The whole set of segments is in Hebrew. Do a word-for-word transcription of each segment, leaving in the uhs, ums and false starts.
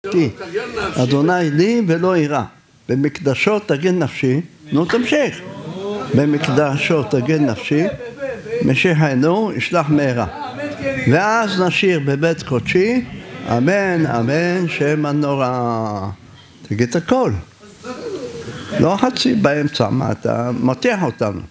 אדוני לי ולא יירא. במקדשו תגן נפשי, נו תמשיך. במקדשו תגן נפשי, משיחנו ישלח מהרה. ואז נשיר בבית קודשי, אמן, אמן, שם הנורא. תגיד את הכל. לא חצי באמצע, מה אתה מותח אותנו.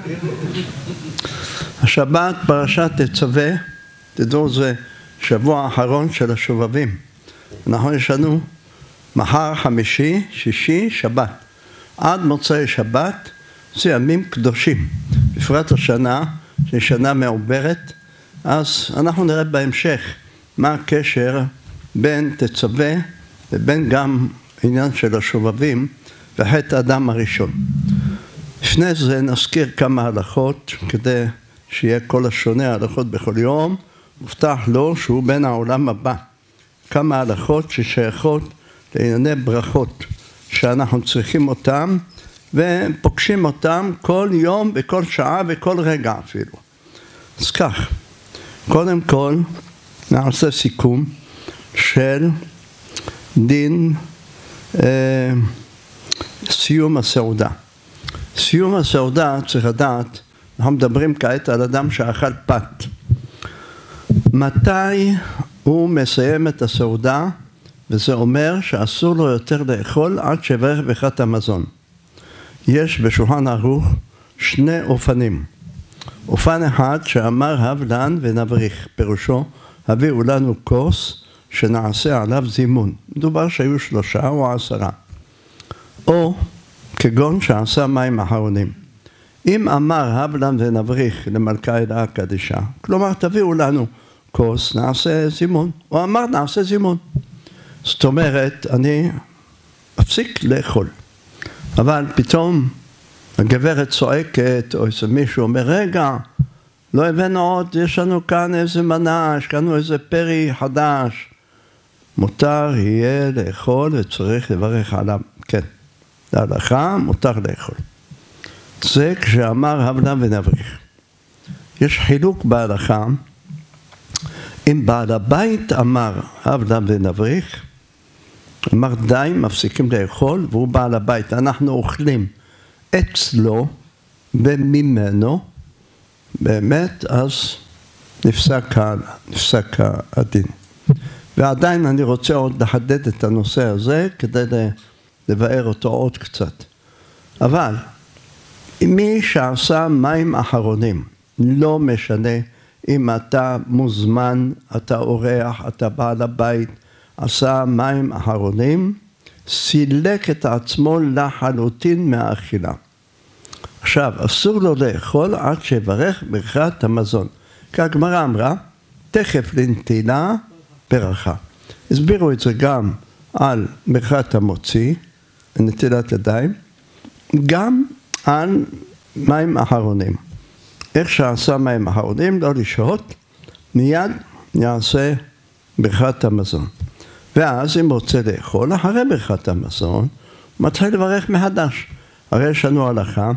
השבת פרשת תצווה, תדעו זה שבוע האחרון של השובבים. אנחנו יש לנו מחר חמישי, שישי, שבת. עד מוצאי שבת זה ימים קדושים. בפרט השנה, שהיא שנה מעוברת, אז אנחנו נראה בהמשך מה הקשר בין תצווה ובין גם עניין של השובבים וחטא האדם הראשון. לפני זה נזכיר כמה הלכות כדי שיהיה כל השונה הלכות בכל יום, מובטח לו שהוא בין העולם הבא. כמה הלכות ששייכות לענייני ברכות שאנחנו צריכים אותם ופוגשים אותם כל יום בכל שעה וכל רגע אפילו. אז כך, קודם כל נעשה סיכום של דין אה, סיום הסעודה. סיום הסעודה צריך לדעת, אנחנו מדברים כעת על אדם שאכל פת. מתי הוא מסיים את הסעודה, וזה אומר שאסור לו יותר לאכול עד שיברך ברכת המזון. יש בשולחן ערוך שני אופנים. אופן אחד שאמר הבלן ונבריך, פירושו הביאו לנו כוס שנעשה עליו זימון. מדובר שהיו שלושה או עשרה. או כגון שעשה מים אחרונים. אם אמר הבלן ונבריך למלכה אלאה קדישה, כלומר תביאו לנו כוס, נעשה זימון. הוא אמר נעשה זימון. זאת אומרת, אני אפסיק לאכול. אבל פתאום הגברת צועקת, או איזה מישהו אומר, רגע, לא הבאנו עוד, יש לנו כאן איזה מנה, יש לנו איזה פרי חדש. מותר יהיה לאכול וצריך לברך עליו. כן, להלכה מותר לאכול. זה כשאמר הבלן ונבריך. יש חילוק בהלכה, אם בעל הבית אמר הבלן ונבריך, אמר די, מפסיקים לאכול, והוא בעל הבית, אנחנו אוכלים אצלו וממנו, באמת אז נפסק, נפסק הדין. ועדיין אני רוצה עוד לחדד את הנושא הזה, כדי לבאר אותו עוד קצת. אבל מי שעשה מים אחרונים, לא משנה אם אתה מוזמן, אתה אורח, אתה בעל הבית, עשה מים אחרונים, סילק את עצמו לחלוטין מהאכילה. עכשיו, אסור לו לאכול עד שיברך ברכת המזון. כי הגמרא אמרה, תכף לנטילה ברכה. הסבירו את זה גם על ברכת המוציא, נטילת ידיים, גם על מים אחרונים. איך שעשה מים אחרונים, לא לשהות, מיד יעשה ברכת המזון. ואז אם רוצה לאכול, אחרי ברכת המזון, מתחיל לברך מחדש. הרי יש לנו הלכה,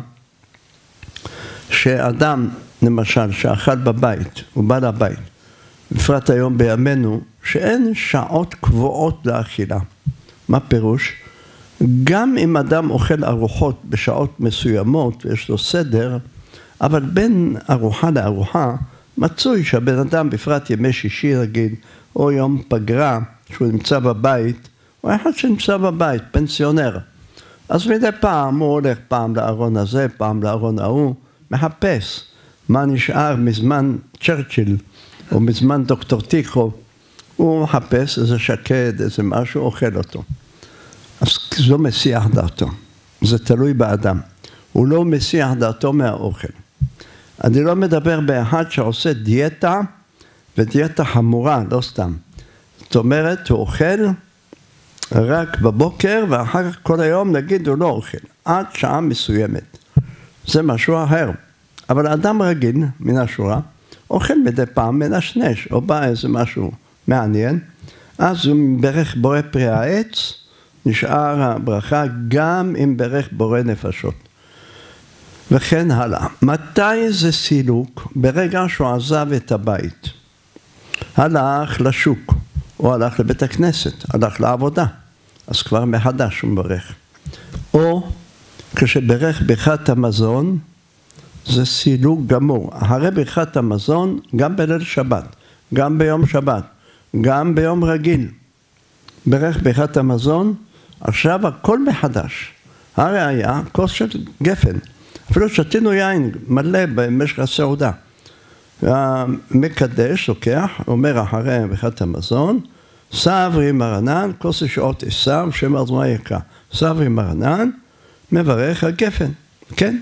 שאדם, למשל, שאכל בבית, הוא בא לבית, בפרט היום בימינו, שאין שעות קבועות לאכילה. מה פירוש? גם אם אדם אוכל ארוחות בשעות מסוימות, ויש לו סדר, אבל בין ארוחה לארוחה, מצוי שהבן אדם, בפרט ימי שישי נגיד, או יום פגרה, שהוא נמצא בבית, הוא אחד שנמצא בבית, פנסיונר. אז מדי פעם הוא הולך פעם לארון הזה, פעם לארון ההוא, מחפש מה נשאר מזמן צ'רצ'יל, או מזמן דוקטור טיקו, הוא מחפש איזה שקד, איזה משהו, אוכל אותו. אז זה לא מסיח דעתו, זה תלוי באדם. הוא לא מסיח דעתו מהאוכל. אני לא מדבר באחד שעושה דיאטה, ודיאטה חמורה, לא סתם. זאת אומרת, הוא אוכל רק בבוקר, ואחר כך כל היום נגיד הוא לא אוכל, עד שעה מסוימת. זה משהו אחר. אבל האדם רגיל, מן השורה, אוכל מדי פעם מנשנש, או בא איזה משהו מעניין, אז הוא מברך בורא פרי העץ, נשאר הברכה גם אם ברך בורא נפשות. וכן הלאה. מתי זה סילוק? ברגע שהוא עזב את הבית. הלך לשוק, או הלך לבית הכנסת, הלך לעבודה, אז כבר מחדש הוא מברך. או כשברך ברכת המזון, זה סילוק גמור. אחרי ברכת המזון, גם בליל שבת, גם ביום שבת, גם ביום רגיל. ברך ברכת המזון, עכשיו הכל מחדש. הראיה, כוס של גפן. אפילו שתינו יין מלא במשך הסעודה. המקדש לוקח, אומר אחרי ברכת המזון, סברי מרנן, כוס שעות עשיו, שם ארזמה יקרא. סברי מרנן, מברך הגפן. כן?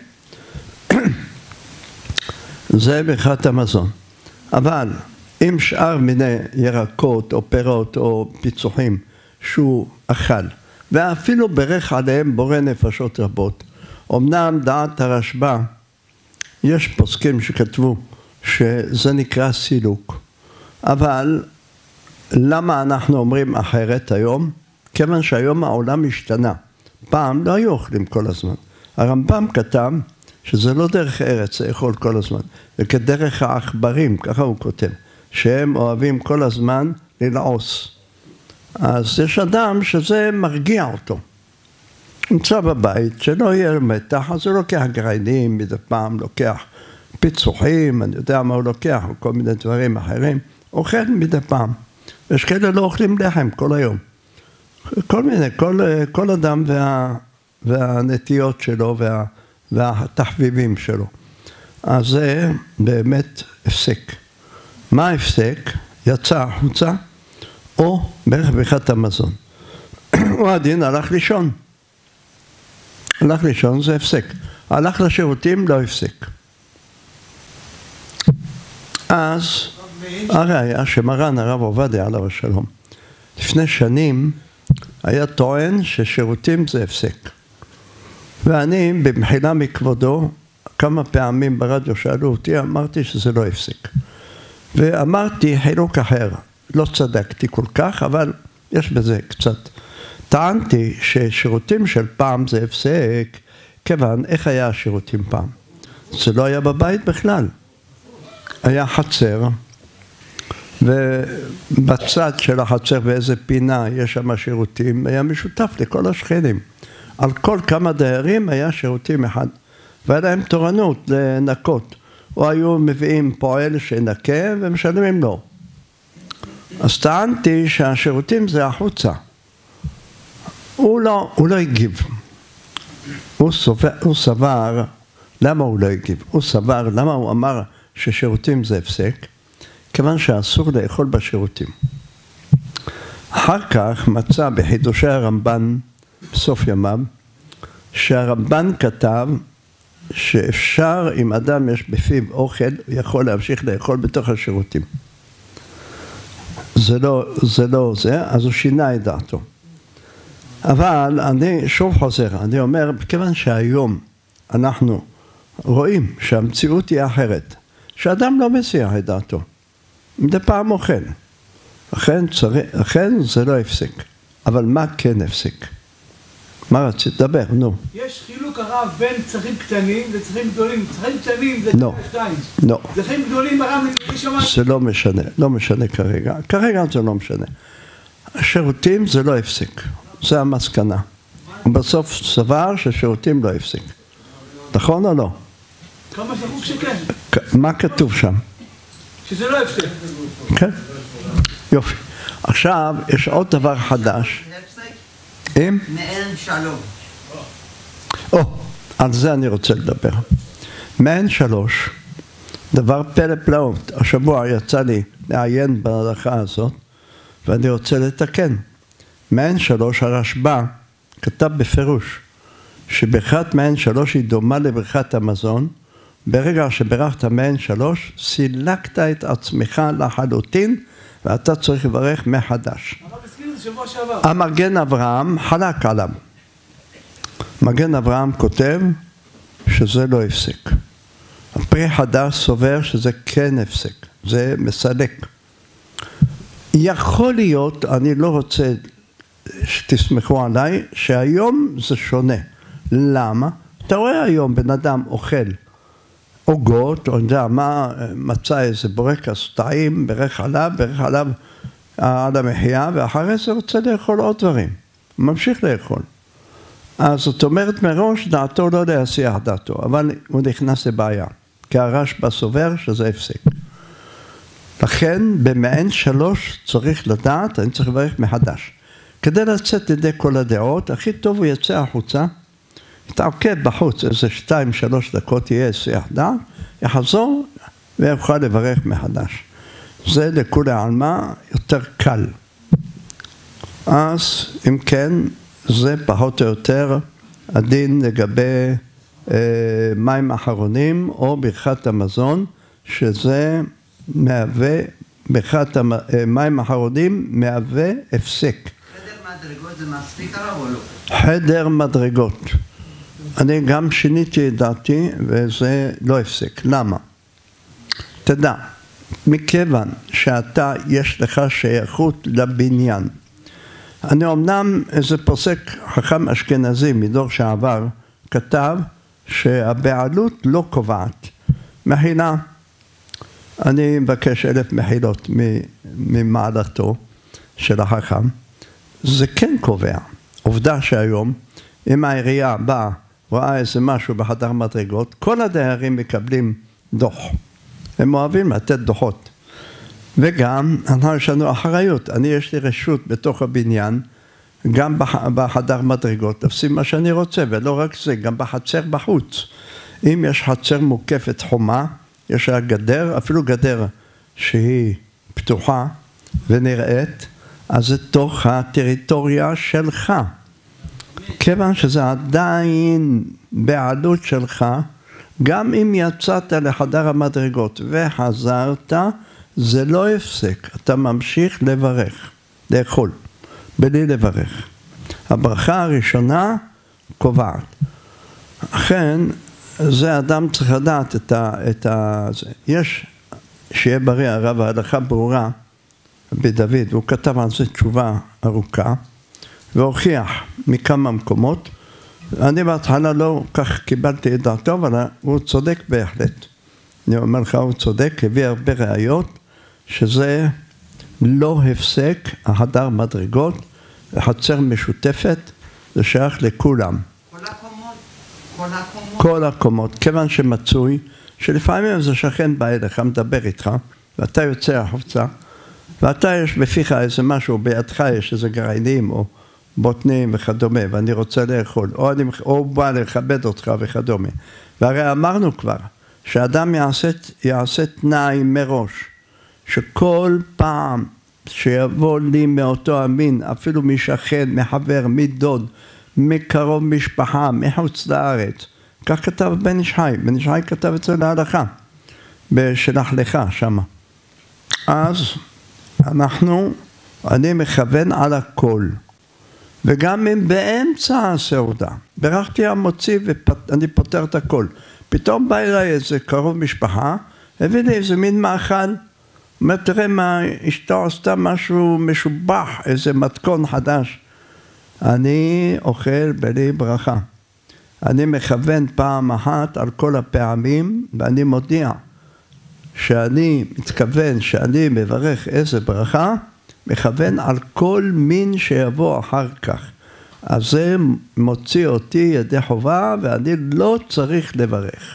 זה ברכת המזון. אבל אם שאר מיני ירקות או פירות או פיצוחים שהוא אכל, ואפילו ברך עליהם בורא נפשות רבות, אמנם דעת הרשב"א, יש פוסקים שכתבו שזה נקרא סילוק, אבל למה אנחנו אומרים אחרת היום? כיוון שהיום העולם השתנה. פעם לא היו אוכלים כל הזמן. הרמב"ם כתב שזה לא דרך ארץ לאכול כל הזמן, זה כדרך העכברים, ככה הוא כותב, שהם אוהבים כל הזמן ללעוס. אז יש אדם שזה מרגיע אותו. נמצא בבית, שלא יהיה מתח, אז הוא לוקח גרעינים, מדי פעם לוקח פיצוחים, אני יודע מה הוא לוקח, או כל מיני דברים אחרים, אוכל מדי פעם. יש כאלה לא אוכלים לחם כל היום. כל מיני, כל, כל אדם וה, והנטיות שלו וה, והתחביבים שלו. אז זה באמת הפסק. מה ההפסק? יצא החוצה, או בערך ברכת המזון. הוא הדין הלך לישון. הלך לישון זה הפסק. הלך לשירותים לא הפסק. אז הראיה שמרן הרב עובדיה עליו השלום, לפני שנים היה טוען ששירותים זה הפסק. ואני במחילה מכבודו, כמה פעמים ברדיו שאלו אותי, אמרתי שזה לא הפסק. ואמרתי חילוק אחר, לא צדקתי כל כך, אבל יש בזה קצת. טענתי ששירותים של פעם זה הפסק, כיוון איך היה השירותים פעם? זה לא היה בבית בכלל. היה חצר, ובצד של החצר באיזה פינה יש שם שירותים, היה משותף לכל השכנים. על כל כמה דיירים היה שירותים אחד, והיה להם תורנות לנקות, או היו מביאים פועל שנקה ומשלמים לו. אז טענתי שהשירותים זה החוצה. הוא לא, הוא לא הגיב. הוא סובר, הוא סבר, למה הוא לא הגיב? הוא סבר, למה הוא אמר ששירותים זה הפסק? כיוון שאסור לאכול בשירותים. אחר כך מצא בחידושי הרמב"ן, בסוף ימיו, שהרמב"ן כתב שאפשר, אם אדם יש בפיו אוכל, יכול להמשיך לאכול בתוך השירותים. זה לא זה, לא זה, אז הוא שינה את דעתו. אבל אני שוב חוזר, אני אומר, כיוון שהיום אנחנו רואים שהמציאות היא אחרת, שאדם לא מסיח את דעתו, מדי פעם אוכל. אכן, צריך, אכן זה לא הפסק. אבל מה כן הפסק? מה רצית? דבר, נו. יש חילוק הרב בין צרכים קטנים וצרכים גדולים. צרכים קטנים זה לא, שתיים. לא. צרכים גדולים הרב נשמע. זה לא משנה, לא משנה כרגע. כרגע זה לא משנה. השירותים זה לא הפסק. זה המסקנה. ובסוף סבר ששירותים לא הפסק. נכון או לא? כמה שחוק שכן. מה כתוב שם? שזה לא הפסק. כן. יופי. עכשיו יש עוד דבר חדש. אם? מעין שלום. או, על זה אני רוצה לדבר. מעין שלוש, דבר פלא פלאות. השבוע יצא לי לעיין בהלכה הזאת, ואני רוצה לתקן. מעין שלוש, הרשב"א כתב בפירוש, שברכת מעין שלוש היא דומה לברכת המזון, ברגע שברכת מעין שלוש, סילקת את עצמך לחלוטין, ואתה צריך לברך מחדש. המגן אברהם חלק עליו. מגן אברהם כותב שזה לא הפסק. הפרי חדש סובר שזה כן הפסק, זה מסלק. יכול להיות, אני לא רוצה שתסמכו עליי, שהיום זה שונה. למה? אתה רואה היום בן אדם אוכל עוגות, או יודע מה, מצא איזה בורקס טעים, ברך עליו, ברך עליו על המחיה, ואחרי זה רוצה לאכול עוד דברים. הוא ממשיך לאכול. אז זאת אומרת מראש, דעתו לא להסיח דעתו, אבל הוא נכנס לבעיה, כי הרשב"א סובר שזה הפסק. לכן, במעין שלוש צריך לדעת, אני צריך לברך מחדש. כדי לצאת לידי כל הדעות, הכי טוב הוא יצא החוצה, יתעקב בחוץ איזה שתיים, שלוש דקות, יהיה שיח דעת, יחזור ויוכל לברך מחדש. זה לכולי עלמא יותר קל. אז אם כן, זה פחות או יותר הדין לגבי אה, מים אחרונים או ברכת המזון, שזה מהווה, ברכת מים אחרונים מהווה הפסק. חדר מדרגות זה מספיק הרב או לא? חדר מדרגות. אני גם שיניתי את דעתי וזה לא הפסק. למה? תדע, מכיוון שאתה יש לך שייכות לבניין. אני אמנם איזה פוסק חכם אשכנזי מדור שעבר כתב שהבעלות לא קובעת. מחילה, אני מבקש אלף מחילות ממעלתו של החכם. זה כן קובע. עובדה שהיום, אם העירייה באה, רואה איזה משהו בחדר מדרגות, כל הדיירים מקבלים דוח. הם אוהבים לתת דוחות. וגם, אנחנו יש לנו אחריות. אני יש לי רשות בתוך הבניין, גם בחדר מדרגות, תפסים מה שאני רוצה, ולא רק זה, גם בחצר בחוץ. אם יש חצר מוקפת חומה, יש לה גדר, אפילו גדר שהיא פתוחה ונראית, אז זה תוך הטריטוריה שלך. כיוון שזה עדיין בעלות שלך, גם אם יצאת לחדר המדרגות וחזרת, זה לא הפסק, אתה ממשיך לברך, לאכול, בלי לברך. הברכה הראשונה קובעת. אכן, זה אדם צריך לדעת את ה... את ה יש, שיהיה בריא הרב, ההלכה ברורה, בדוד, הוא כתב על זה תשובה ארוכה, והוכיח מכמה מקומות. אני בהתחלה לא כך קיבלתי את דעתו, אבל הוא צודק בהחלט. אני אומר לך, הוא צודק, הביא הרבה ראיות, שזה לא הפסק, החדר מדרגות, חצר משותפת, זה שייך לכולם. כל הקומות? כל הקומות? כל הקומות, כיוון שמצוי, שלפעמים זה שכן בא אליך, מדבר איתך, ואתה יוצא החוצה, ואתה יש בפיך איזה משהו, בידך יש איזה גרעינים או בוטנים וכדומה, ואני רוצה לאכול, או, אני, או בא לכבד אותך וכדומה. והרי אמרנו כבר, שאדם יעשה, יעשה תנאי מראש, שכל פעם שיבוא לי מאותו המין, אפילו משכן, מחבר, מדוד, מקרוב משפחה, מחוץ לארץ, כך כתב בן איש חי, בן איש חי כתב את זה להלכה, בשלח לך שמה. אז אנחנו, אני מכוון על הכל, וגם אם באמצע הסעודה, ברכתי המוציא ואני פותר את הכל, פתאום בא אליי איזה קרוב משפחה, הביא לי איזה מין מאכל, אומר, תראה מה, אשתו עשתה משהו משובח, איזה מתכון חדש. אני אוכל בלי ברכה. אני מכוון פעם אחת על כל הפעמים, ואני מודיע שאני מתכוון שאני מברך איזה ברכה, מכוון על כל מין שיבוא אחר כך. אז זה מוציא אותי ידי חובה, ואני לא צריך לברך.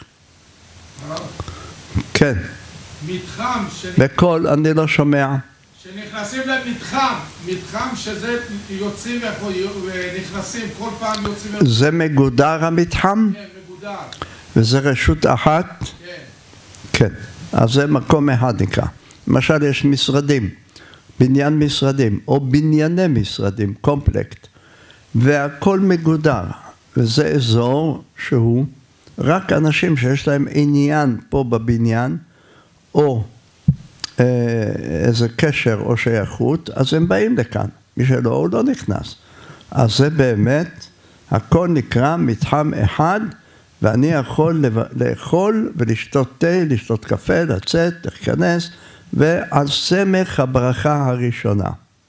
כן. מתחם, בכל, אני לא שומע. שנכנסים למתחם, מתחם שזה יוצאים ונכנסים, כל פעם יוצאים... זה מגודר המתחם? כן, מגודר. וזה רשות אחת? כן. כן, אז זה מקום אחד נקרא. למשל יש משרדים, בניין משרדים, או בנייני משרדים, קומפלקט, והכל מגודר, וזה אזור שהוא רק אנשים שיש להם עניין פה בבניין, או אה, איזה קשר או שייכות, אז הם באים לכאן, מי שלא, הוא לא נכנס. אז זה באמת, הכל נקרא מתחם אחד, ואני יכול לאכול ולשתות תה, לשתות קפה, לצאת, להיכנס, ועל סמך הברכה הראשונה.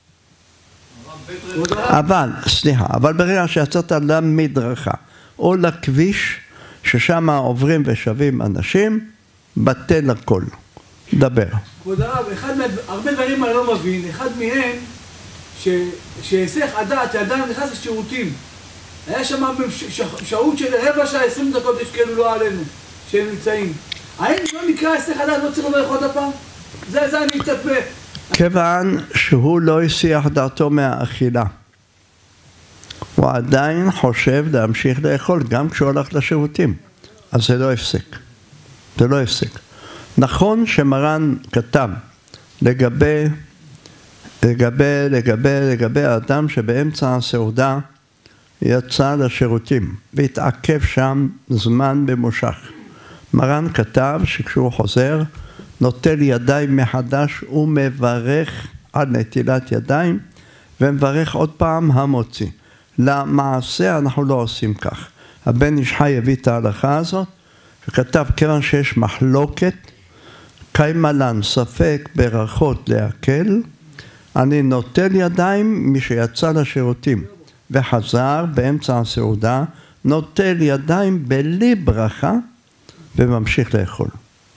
אבל, סליחה, אבל ברגע שיצאת למדרכה, או לכביש, ששם עוברים ושבים אנשים, בטל הכל. דבר. כבוד הרב, אחד מה... הרבה דברים אני לא מבין, אחד מהם, ש... שהיסח הדעת, שאדם נכנס לשירותים, היה שם ש... שעות של רבע שעה, עשרים דקות, יש כאלו לא עלינו, שהם נמצאים. האם לא נקרא היסח הדעת, לא צריך לברך עוד הפעם? זה, זה אני קצת ב... כיוון שהוא לא הסיח דעתו מהאכילה. הוא עדיין חושב להמשיך לאכול, גם כשהוא הולך לשירותים. אז זה לא הפסק. זה לא הפסק. נכון שמרן כתב לגבי, לגבי, לגבי, לגבי האדם שבאמצע הסעודה יצא לשירותים והתעכב שם זמן ממושך. מרן כתב שכשהוא חוזר נוטל ידיים מחדש ומברך על נטילת ידיים ומברך עוד פעם המוציא. למעשה אנחנו לא עושים כך. הבן איש חי הביא את ההלכה הזאת וכתב כיוון שיש מחלוקת קיימה לן ספק ברכות להקל, אני נוטל ידיים מי שיצא לשירותים וחזר באמצע הסעודה, נוטל ידיים בלי ברכה וממשיך לאכול.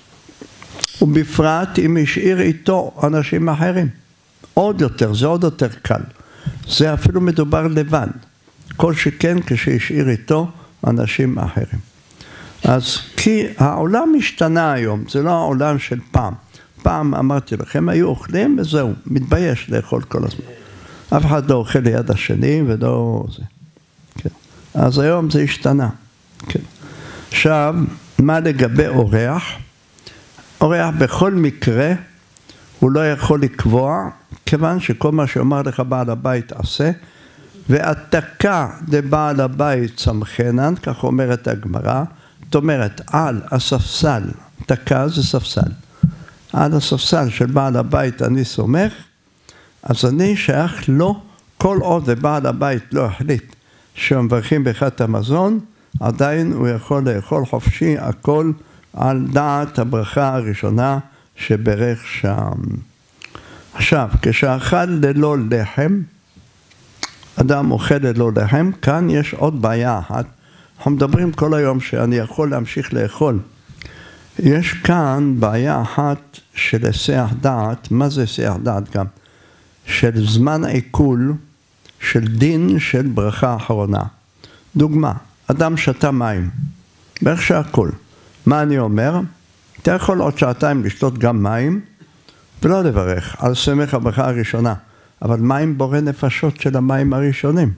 ובפרט אם השאיר איתו אנשים אחרים. עוד יותר, זה עוד יותר קל. זה אפילו מדובר לבד. כל שכן כשהשאיר איתו אנשים אחרים. אז כי העולם השתנה היום, זה לא העולם של פעם. פעם אמרתי לכם, היו אוכלים וזהו, מתבייש לאכול כל הזמן. אף אחד לא אוכל ליד השני ולא זה. כן. אז היום זה השתנה. כן. עכשיו, מה לגבי אורח? אורח בכל מקרה, הוא לא יכול לקבוע, כיוון שכל מה שאומר לך בעל הבית עשה, והתקה לבעל הבית צמחנן, כך אומרת הגמרא, זאת אומרת, על הספסל, תקה זה ספסל, על הספסל של בעל הבית אני סומך, אז אני שייך לו, כל עוד ובעל הבית לא החליט שמברכים בחת המזון, עדיין הוא יכול לאכול חופשי הכל על דעת הברכה הראשונה שברך שם. עכשיו, כשאכל ללא לחם, אדם אוכל ללא לחם, כאן יש עוד בעיה אחת. אנחנו מדברים כל היום שאני יכול להמשיך לאכול. יש כאן בעיה אחת של היסח דעת, מה זה היסח דעת גם? של זמן עיכול, של דין של ברכה אחרונה. דוגמה, אדם שתה מים, בערך שהכל. מה אני אומר? אתה יכול עוד שעתיים לשתות גם מים, ולא לברך על סמך הברכה הראשונה, אבל מים בורא נפשות של המים הראשונים.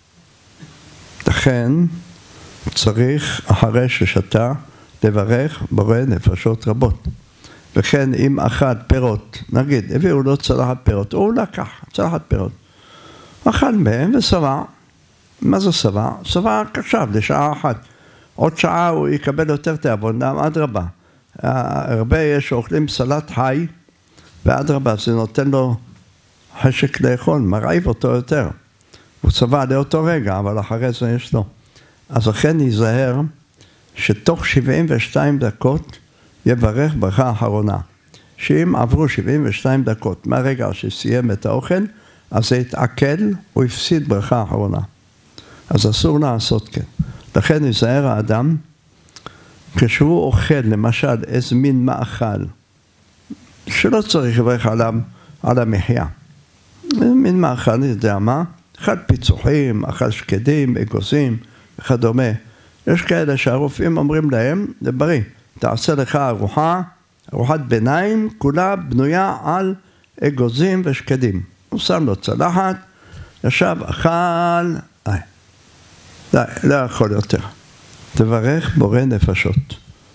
לכן צריך אחרי ששתה לברך בורא נפשות רבות. וכן אם אכל פירות, נגיד, הביאו לו צלחת פירות, הוא לקח צלחת פירות. אכל מהם ושבע. מה זה שבע? שבע עכשיו לשעה אחת. עוד שעה הוא יקבל יותר תיאבון, אדרבה. הרבה יש אוכלים סלט חי, ואדרבה זה נותן לו חשק לאכול, מרעיב אותו יותר. הוא צבע לאותו רגע, אבל אחרי זה יש לו. אז לכן ייזהר שתוך שבעים ושתיים דקות יברך ברכה אחרונה. שאם עברו שבעים ושתיים דקות מהרגע שסיים את האוכל, אז זה יתעכל, הוא הפסיד ברכה אחרונה. אז אסור לעשות כן. לכן ייזהר האדם, כשהוא אוכל למשל איזה מין מאכל, שלא צריך לברך עליו, על המחיה. מין מאכל, אני יודע מה, אחד פיצוחים, אכל שקדים, אגוזים, וכדומה. יש כאלה שהרופאים אומרים להם, זה בריא, תעשה לך ארוחה, ארוחת ביניים, כולה בנויה על אגוזים ושקדים. הוא שם לו צלחת, ישב, אכל, איי, די, לא יכול יותר. תברך בורא נפשות.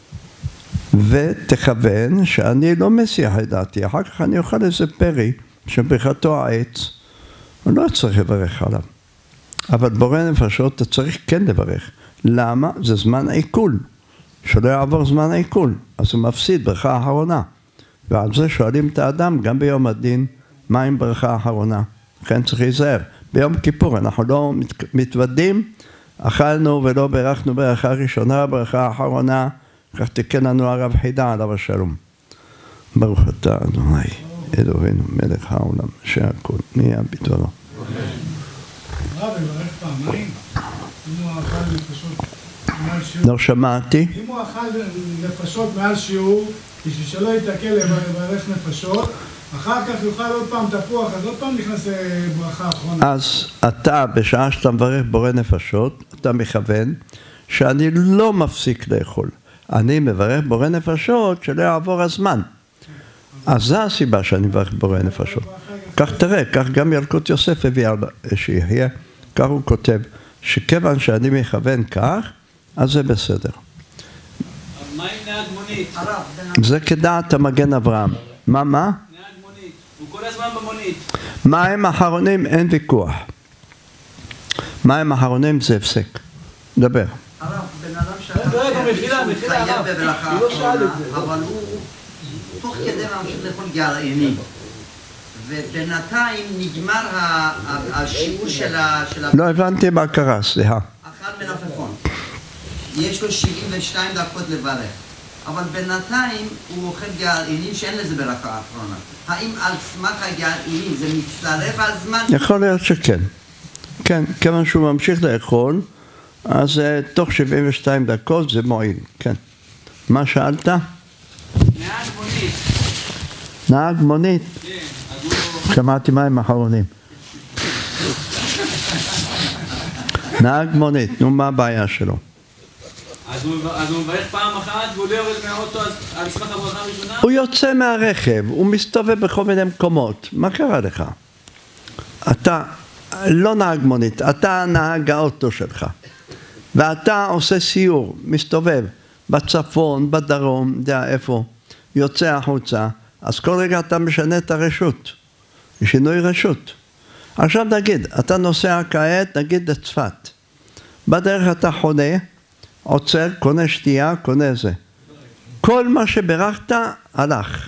ותכוון שאני לא מסיח את דעתי, אחר כך אני אוכל איזה פרי שברכתו העץ, אני לא צריך לברך עליו. אבל בורא נפשות אתה צריך כן לברך. למה? זה זמן עיכול. שלא יעבור זמן עיכול, אז הוא מפסיד ברכה האחרונה. ועל זה שואלים את האדם גם ביום הדין, מה עם ברכה האחרונה? לכן צריך להיזהר. ביום כיפור אנחנו לא מתוודים, אכלנו ולא ברכנו ברכה ראשונה, ברכה האחרונה, כך תקן לנו הרב חידה עליו השלום. ברוך אתה אדוני, אלוהינו מלך העולם, שהכל נהיה ביטולו. רב, יברך פעמיים, אם הוא אכל נפשות מעל שיעור. לא שמעתי. אם הוא אכל נפשות מעל שיעור, בשביל שלא ייתקל לברך נפשות, אחר כך יאכל עוד פעם תפוח, אז עוד פעם נכנס ברכה האחרונה. אז אתה, בשעה שאתה מברך בורא נפשות, אתה מכוון שאני לא מפסיק לאכול. אני מברך בורא נפשות שלא יעבור הזמן. אז זו הסיבה שאני מברך בורא נפשות. כך תראה, כך גם ילקוט יוסף הביא שיהיה, כך הוא כותב, שכיוון שאני מכוון כך, אז זה בסדר. מה עם נהג מונית? זה כדעת המגן אברהם. מה, מה? נהג מונית, הוא כל הזמן במונית. מים אחרונים אין ויכוח. מים אחרונים זה הפסק. דבר. הרב, בן אדם רגע, מחילה, מחילה, חייב הרב. בברכה הוא לא שאל את האחרונה, זה. אבל הוא תוך כדי ממשיך לאכול גרעינים. ובינתיים נגמר ה- ה- השיעור של ה... של ה- לא הבנתי מה קרה, סליחה. אכל מלפפון. יש לו שבעים ושתיים דקות לברך. אבל בינתיים הוא אוכל גרעינים שאין לזה ברכה האחרונה. האם על סמך הגרעינים זה מצטרף הזמן? יכול להיות שכן. כן, כיוון שהוא ממשיך לאכול, אז אה, תוך שבעים ושתיים דקות זה מועיל, כן. מה שאלת? נהג מונית. נהג מונית. כן, אז הוא... שמעתי מים אחרונים. נהג מונית, נו מה הבעיה שלו? אז הוא אז הוא מברך פעם אחת והוא לא יורד מהאוטו אז על סמך הברכה הראשונה? הוא יוצא מהרכב, הוא מסתובב בכל מיני מקומות. מה קרה לך? אתה לא נהג מונית, אתה נהג האוטו שלך. ואתה עושה סיור, מסתובב בצפון, בדרום, יודע איפה, יוצא החוצה, אז כל רגע אתה משנה את הרשות, שינוי רשות. עכשיו נגיד, אתה נוסע כעת, נגיד לצפת. בדרך אתה חונה, עוצר, קונה שתייה, קונה זה. כל מה שברכת, הלך.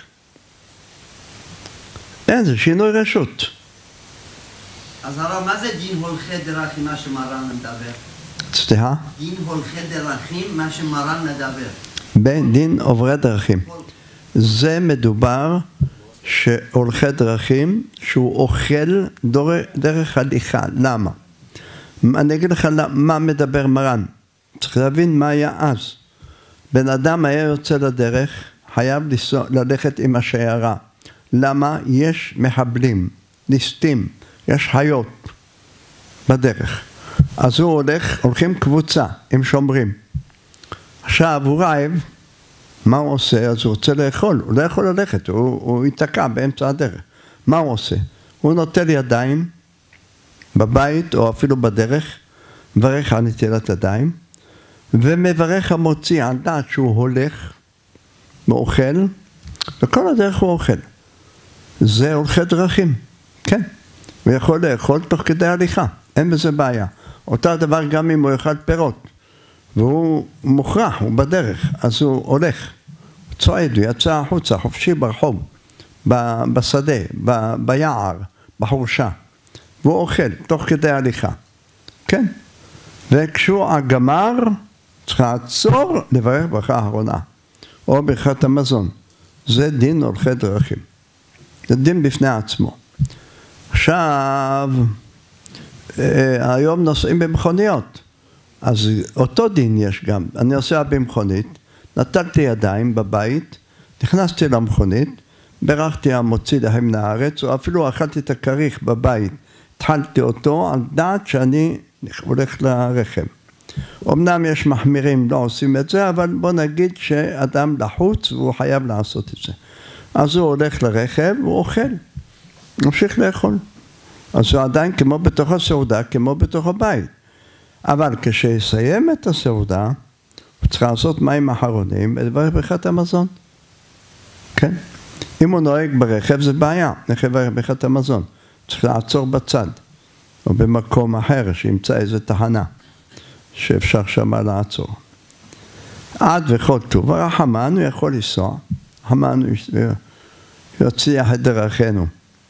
אין, זה שינוי רשות. אז הרב, מה זה דין הולכי דרכים, מה שמרן מדבר? סליחה? דין הולכי דרכים, מה שמרן מדבר. בין דין עוברי דרכים. זה מדובר שהולכי דרכים, שהוא אוכל דרך הליכה. למה? אני אגיד לך מה מדבר מרן. צריך להבין מה היה אז. בן אדם היה יוצא לדרך, חייב ללכת עם השיירה. למה? יש מחבלים, ליסטים, יש חיות בדרך. אז הוא הולך, הולכים קבוצה, הם שומרים. עכשיו הוא רעב, מה הוא עושה? אז הוא רוצה לאכול, הוא לא יכול ללכת, הוא, הוא ייתקע באמצע הדרך. מה הוא עושה? הוא נוטל ידיים בבית או אפילו בדרך, מברך על נטילת ידיים, ומברך המוציא על דעת שהוא הולך ואוכל, וכל הדרך הוא אוכל. זה הולכי דרכים, כן. הוא יכול לאכול תוך כדי הליכה, אין בזה בעיה. אותה דבר גם אם הוא יאכל פירות, והוא מוכרח, הוא בדרך, אז הוא הולך, הוא צועד, הוא יצא החוצה, חופשי ברחוב, בשדה, ב, ביער, בחורשה, והוא אוכל תוך כדי הליכה, כן. וכשהוא הגמר, צריך לעצור לברך ברכה האחרונה, או ברכת המזון. זה דין הולכי דרכים. זה דין בפני עצמו. עכשיו, היום נוסעים במכוניות, אז אותו דין יש גם. אני נוסע במכונית, נטלתי ידיים בבית, נכנסתי למכונית, ברכתי המוציא להם מהארץ, או אפילו אכלתי את הכריך בבית, התחלתי אותו על דעת שאני הולך לרכב. אמנם יש מחמירים לא עושים את זה, אבל בוא נגיד שאדם לחוץ והוא חייב לעשות את זה. אז הוא הולך לרכב, הוא אוכל, ממשיך לאכול. אז הוא עדיין כמו בתוך הסעודה, כמו בתוך הבית. אבל כשיסיים את הסעודה, הוא צריך לעשות מים אחרונים ולברך ברכת המזון. כן? אם הוא נוהג ברכב זה בעיה, לברך ברכת המזון. צריך לעצור בצד, או במקום אחר שימצא איזו תחנה, שאפשר שמה לעצור. עד וכל טוב, הרחמן הוא יכול לנסוע, הרחמן הוא יוציח את דרכנו.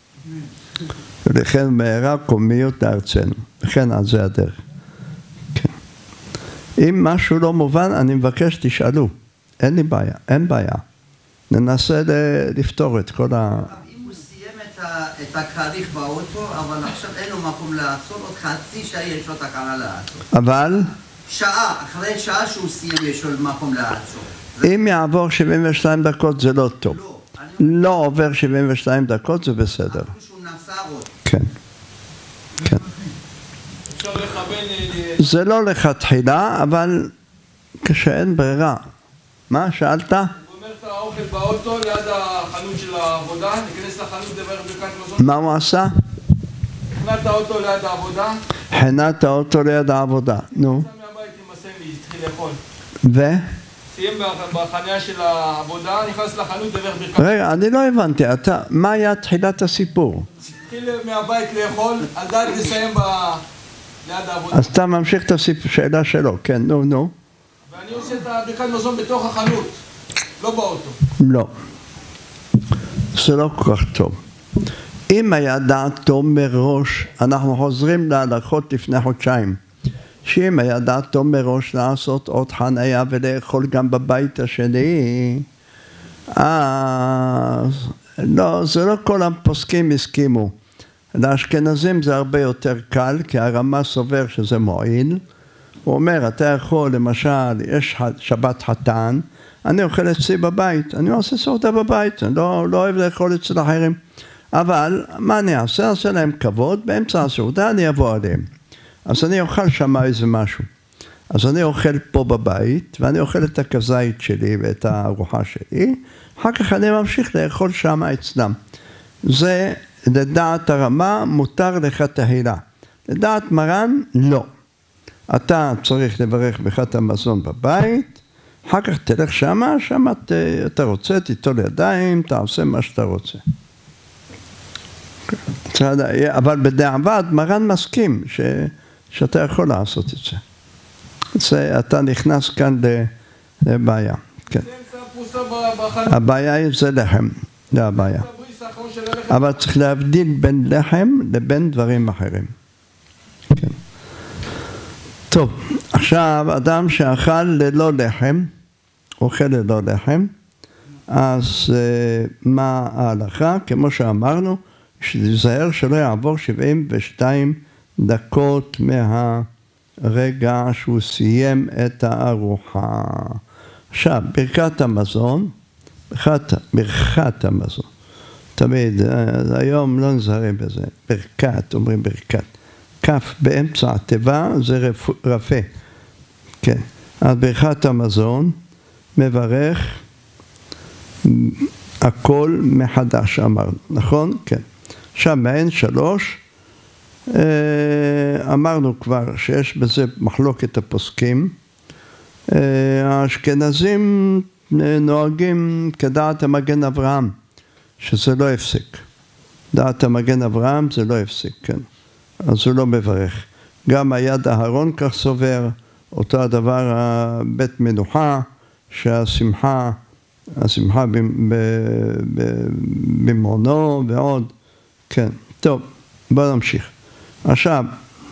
ולכן מהרה קומיות לארצנו, וכן על זה הדרך. כן. אם משהו לא מובן, אני מבקש תשאלו, אין לי בעיה, אין בעיה. ננסה לפתור את כל ה... אם הוא סיים את הכריך באוטו, אבל עכשיו אין לו מקום לעצור, עוד חצי שעה יש לו תקנה לעצור. אבל? שעה, אחרי שעה שהוא סיים יש לו מקום לעצור. אם יעבור שבעים ושתיים דקות זה לא טוב. לא, אני לא עובר שבעים ושתיים דקות זה בסדר. אמרו שהוא נסע עוד. כן. כן. אפשר לכוון... זה לא לכתחילה, אבל כשאין ברירה. מה? שאלת? הוא אומר את האוכל באוטו ליד החנות של העבודה, ניכנס לחנות דבר ברכת מזון. מה הוא עשה? הכנת את האוטו ליד העבודה. חנת האוטו ליד העבודה. נו. יצא מהבית עם הסנדוויץ', התחיל לאכול. ו? סיים בחניה של העבודה, נכנס לחנות דבר ברכת. רגע, אני לא הבנתי. אתה, מה היה תחילת הסיפור? התחיל מהבית לאכול, על דעת לסיים ב... ליד העבודה. אז אתה ממשיך את השאלה שלו. כן, נו, נו. ואני עושה את הברכת מזון בתוך החנות, לא באוטו. לא. זה לא כל כך טוב. אם היה דעתו מראש, אנחנו חוזרים להלכות לפני חודשיים, שאם היה דעתו מראש לעשות עוד חניה ולאכול גם בבית השני, אז לא, זה לא כל הפוסקים הסכימו. לאשכנזים זה הרבה יותר קל, כי הרמה סובר שזה מועיל. הוא אומר, אתה יכול, למשל, יש שבת חתן, אני אוכל אצלי בבית, אני עושה סעודה בבית, אני לא, לא אוהב לאכול אצל אחרים. אבל מה אני אעשה? אעשה להם כבוד, באמצע הסעודה אני אבוא עליהם. אז אני אוכל שם איזה משהו. אז אני אוכל פה בבית, ואני אוכל את הכזית שלי ואת הארוחה שלי, אחר כך אני ממשיך לאכול שם אצלם. זה לדעת הרמה מותר לך תהילה. לדעת מרן לא. אתה צריך לברך ברכת המזון בבית, אחר כך תלך שמה, שמה אתה רוצה, תיטול ידיים, תעשה מה שאתה רוצה. אבל בדיעבד מרן מסכים ש, שאתה יכול לעשות את זה. זה אתה נכנס כאן לבעיה. כן. הבעיה היא זה לחם, זה הבעיה. אבל צריך להבדיל בין לחם לבין דברים אחרים. כן. טוב, עכשיו אדם שאכל ללא לחם, אוכל ללא לחם, אז מה ההלכה? כמו שאמרנו, שתיזהר שלא יעבור שבעים ושתיים דקות מהרגע שהוא סיים את הארוחה. עכשיו, ברכת המזון, ברכת, ברכת המזון, תמיד, היום לא נזהרים בזה, ברכת, אומרים ברכת. כף באמצע התיבה זה רפה. כן. אז ברכת המזון מברך הכל מחדש אמרנו, נכון? כן. עכשיו מעין שלוש, אמרנו כבר שיש בזה מחלוקת הפוסקים. האשכנזים נוהגים כדעת המגן אברהם, שזה לא הפסיק. דעת המגן אברהם זה לא הפסיק, כן. אז הוא לא מברך. גם היד אהרון כך סובר, אותו הדבר בית מנוחה, שהשמחה, השמחה במעונו ועוד. כן, טוב, בואו נמשיך. עכשיו,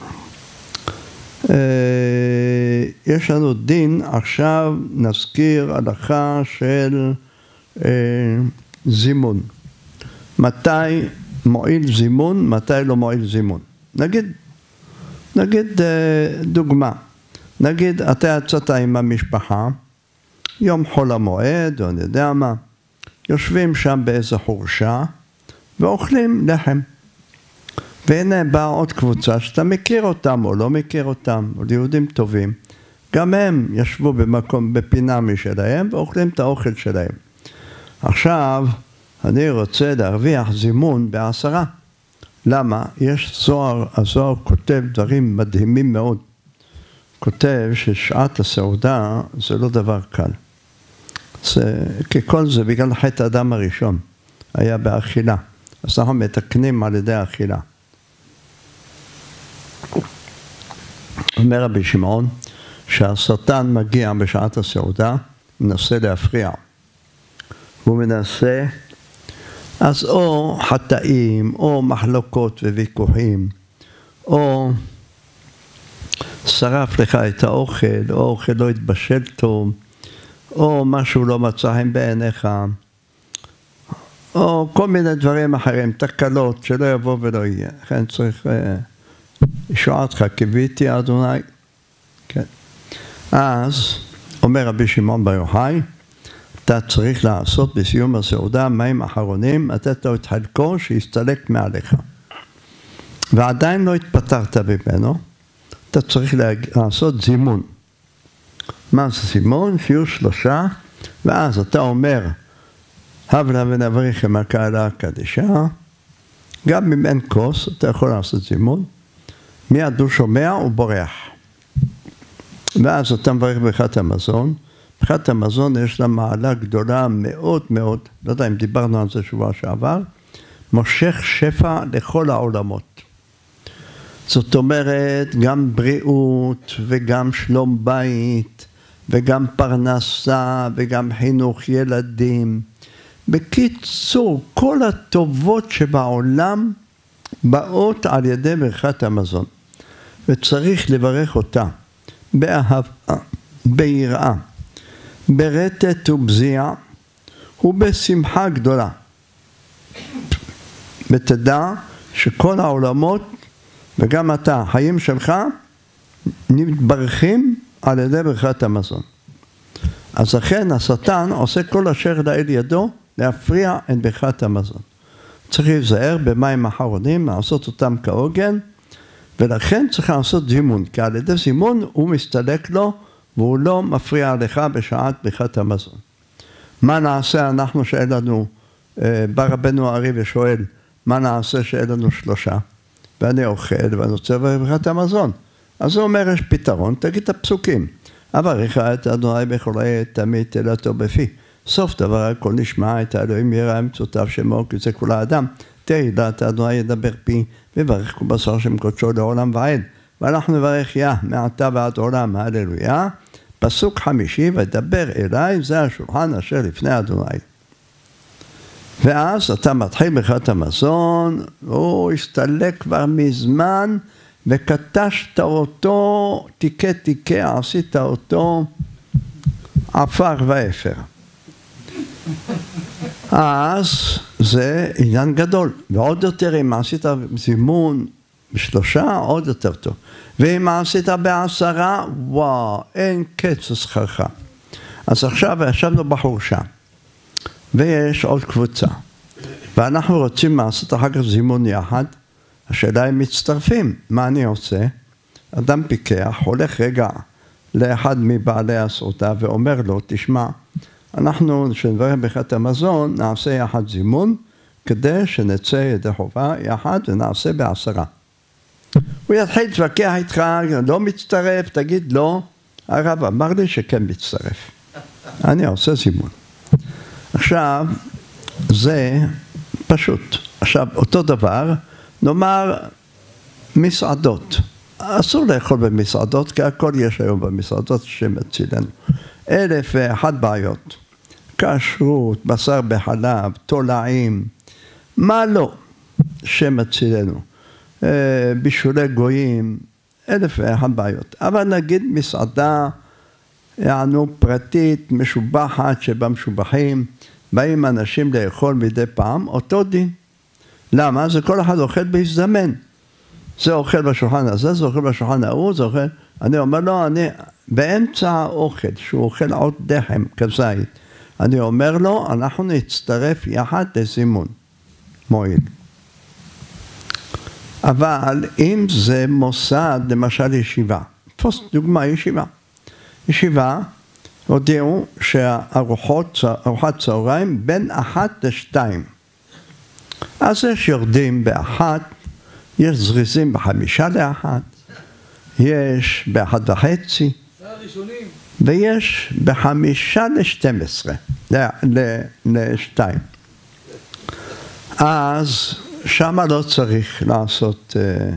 יש לנו דין, עכשיו נזכיר הלכה של זימון. מתי מועיל זימון, מתי לא מועיל זימון. נגיד, נגיד דוגמה, נגיד אתה יצאת עם המשפחה, יום חול המועד, או אני יודע מה, יושבים שם באיזו חורשה, ואוכלים לחם. והנה באה עוד קבוצה שאתה מכיר אותם או לא מכיר אותם, או יהודים טובים, גם הם ישבו במקום, בפינה משלהם, ואוכלים את האוכל שלהם. עכשיו, אני רוצה להרוויח זימון בעשרה. למה? יש זוהר, הזוהר כותב דברים מדהימים מאוד. כותב ששעת הסעודה זה לא דבר קל. זה, ככל זה בגלל חטא האדם הראשון, היה באכילה. אז אנחנו מתקנים על ידי האכילה. אומר רבי שמעון, שהשטן מגיע בשעת הסעודה, מנסה להפריע. הוא מנסה, אז או חטאים, או מחלוקות וויכוחים, או שרף לך את האוכל, או אוכל לא התבשל טוב, או משהו לא מצא חן בעיניך, או כל מיני דברים אחרים, תקלות שלא יבוא ולא יהיה. לכן צריך, ישועתך קיוויתי אדוני. כן. אז אומר רבי שמעון בר יוחאי, אתה צריך לעשות בסיום הסעודה מים אחרונים, לתת לו את חלקו שיסתלק מעליך. ועדיין לא התפטרת ממנו, אתה צריך לעשות זימון. מה זה זימון? שיהיו שלושה, ואז אתה אומר, הבלה ונבריכם הקהלה הקדישה, גם אם אין כוס, אתה יכול לעשות זימון, מיד הוא שומע ובורח. ואז אתה מברך ברכת המזון, ברכת המזון יש לה מעלה גדולה מאוד מאוד, לא יודע אם דיברנו על זה שבוע שעבר, מושך שפע לכל העולמות. זאת אומרת, גם בריאות וגם שלום בית, וגם פרנסה וגם חינוך ילדים. בקיצור, כל הטובות שבעולם באות על ידי ברכת המזון. וצריך לברך אותה באהבה, ביראה, ברטט ובזיעה ובשמחה גדולה. ותדע שכל העולמות וגם אתה, החיים שלך, מתברכים על ידי ברכת המזון. אז לכן השטן עושה כל אשר לאל ידו להפריע את ברכת המזון. צריך להיזהר במים אחרונים, לעשות אותם כהוגן, ולכן צריך לעשות זימון, כי על ידי זימון הוא מסתלק לו, והוא לא מפריע לך בשעת ברכת המזון. מה נעשה אנחנו שאין לנו, בא רבנו הארי ושואל, מה נעשה שאין לנו שלושה? ואני אוכל ואני רוצה ברכת המזון. אז הוא אומר, יש פתרון, תגיד את הפסוקים. אברך את אדוני בכל עת תמיד תהילתו בפי. סוף דבר הכל נשמע את האלוהים יראה מצוותיו שמו כי זה כל האדם. תהילת אדוני ידבר פי וברך כל בשר שם קודשו לעולם ועד. ואנחנו נברך יה מעתה ועד עולם הללויה. פסוק חמישי ודבר אליי זה השולחן אשר לפני אדוני. ואז אתה מתחיל ברכת המזון, הוא הסתלק כבר מזמן, וקטשת אותו, תיקה תיקה, עשית אותו עפר ואפר. אז זה עניין גדול, ועוד יותר אם עשית זימון בשלושה, עוד יותר טוב. ואם עשית בעשרה, וואו, אין קץ שכרך. אז עכשיו ישבנו בחורשה. ויש עוד קבוצה, ואנחנו רוצים לעשות אחר כך זימון יחד, השאלה הם מצטרפים, מה אני עושה? אדם פיקח, הולך רגע לאחד מבעלי הסעודה ואומר לו, תשמע, אנחנו שנברך ברכת המזון, נעשה יחד זימון, כדי שנצא ידי חובה יחד ונעשה בעשרה. הוא יתחיל להתווכח איתך, לא מצטרף, תגיד לא, הרב אמר לי שכן מצטרף. אני עושה זימון. עכשיו, זה פשוט. עכשיו, אותו דבר, נאמר מסעדות. אסור לאכול במסעדות, כי הכל יש היום במסעדות שמצילנו. אלף ואחת בעיות. כשרות, בשר בחלב, תולעים, מה לא שמצילנו. בישולי גויים, אלף ואחת בעיות. אבל נגיד מסעדה, יענו פרטית, משובחת, שבה משובחים, באים אנשים לאכול מדי פעם, אותו דין. למה? זה כל אחד אוכל בהזדמן. זה אוכל בשולחן הזה, זה אוכל בשולחן ההוא, זה אוכל... אני אומר לו, אני באמצע האוכל, שהוא אוכל עוד דחם כזית, אני אומר לו, אנחנו נצטרף יחד לזימון. מועיל. אבל אם זה מוסד, למשל ישיבה, תפוס דוגמה ישיבה. ישיבה, הודיעו שהארוחת צהריים בין אחת לשתיים. אז יש יורדים באחת, יש זריזים בחמישה לאחת, יש באחת וחצי, ויש בחמישה לשתים עשרה, לשתיים. אז שמה לא צריך לעשות,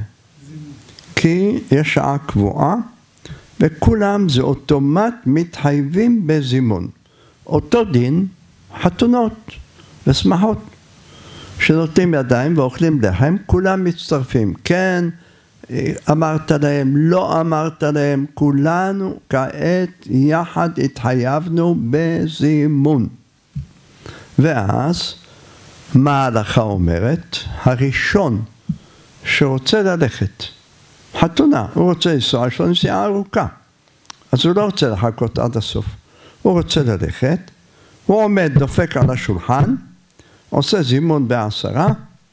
כי יש שעה קבועה, וכולם זה אוטומט מתחייבים בזימון. אותו דין, חתונות ושמחות, שנותנים ידיים ואוכלים לחם, כולם מצטרפים. כן, אמרת להם, לא אמרת להם, כולנו כעת יחד התחייבנו בזימון. ואז, מה ההלכה אומרת? הראשון שרוצה ללכת, חתונה, הוא רוצה לנסוע, יש לו נסיעה ארוכה. אז הוא לא רוצה לחכות עד הסוף. הוא רוצה ללכת, הוא עומד, דופק על השולחן, עושה זימון בעשרה,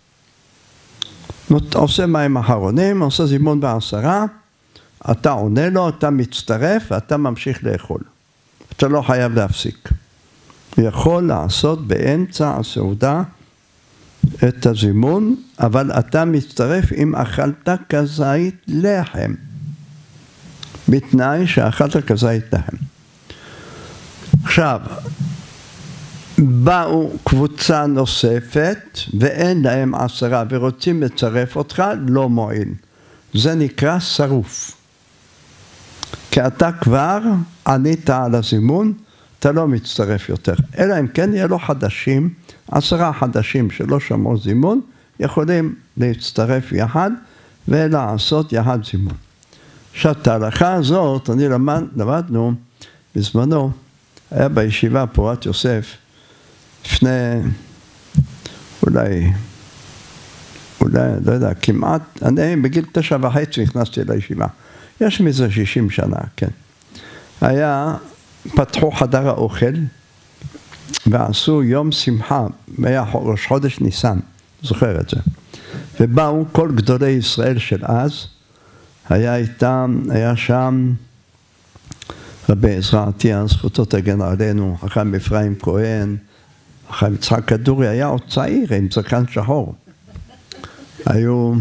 עושה מים אחרונים, עושה זימון בעשרה, אתה עונה לו, אתה מצטרף ואתה ממשיך לאכול. אתה לא חייב להפסיק. הוא יכול לעשות באמצע הסעודה את הזימון, אבל אתה מצטרף אם אכלת כזית לחם. בתנאי שאכלת כזית לחם. עכשיו, באו קבוצה נוספת ואין להם עשרה ורוצים לצרף אותך, לא מועיל. זה נקרא שרוף. כי אתה כבר ענית על הזימון, אתה לא מצטרף יותר. אלא אם כן יהיה לו חדשים, עשרה חדשים שלא שמעו זימון, יכולים להצטרף יחד ולעשות יחד זימון. עכשיו, את ההלכה הזאת, אני למד, למדנו בזמנו, היה בישיבה פורת יוסף, לפני, אולי, אולי, לא יודע, כמעט, אני בגיל תשע וחצי נכנסתי לישיבה. יש מזה שישים שנה, כן. היה, פתחו חדר האוכל, ועשו יום שמחה, היה ראש חודש ניסן, זוכר את זה. ובאו כל גדולי ישראל של אז, היה איתם, היה שם רבי עזרא עטיה, זכותו תגן עלינו, חכם אפרים כהן, חכם יצחק כדורי, היה עוד צעיר עם זקן שחור. היו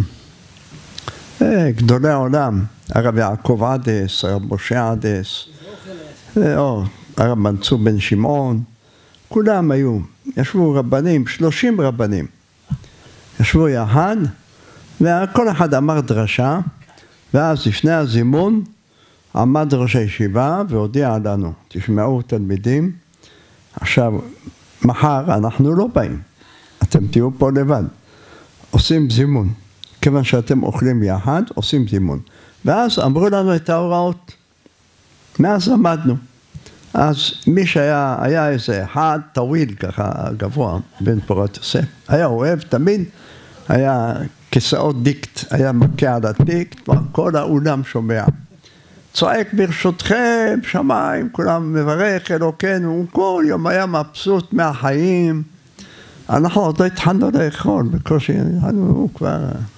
אה, גדולי העולם, הרב יעקב עדס, הרב משה עדס, או, הרב מנצור בן שמעון, כולם היו, ישבו רבנים, שלושים רבנים, ישבו יחד, וכל אחד אמר דרשה, ואז לפני הזימון עמד ראש הישיבה והודיע לנו, תשמעו תלמידים, עכשיו מחר אנחנו לא באים, אתם תהיו פה לבד, עושים זימון, כיוון שאתם אוכלים יחד, עושים זימון, ואז אמרו לנו את ההוראות, מאז למדנו, אז מי שהיה, היה איזה אחד טוויל ככה גבוה בין פורת יוסף, היה אוהב תמיד, היה כיסאות דיקט, היה מכה על הדיקט, כל האולם שומע. צועק ברשותכם, שמיים, כולם מברך אלוקינו, כל יום היה מבסוט מהחיים. אנחנו עוד לא התחלנו לאכול, בקושי, הוא כבר...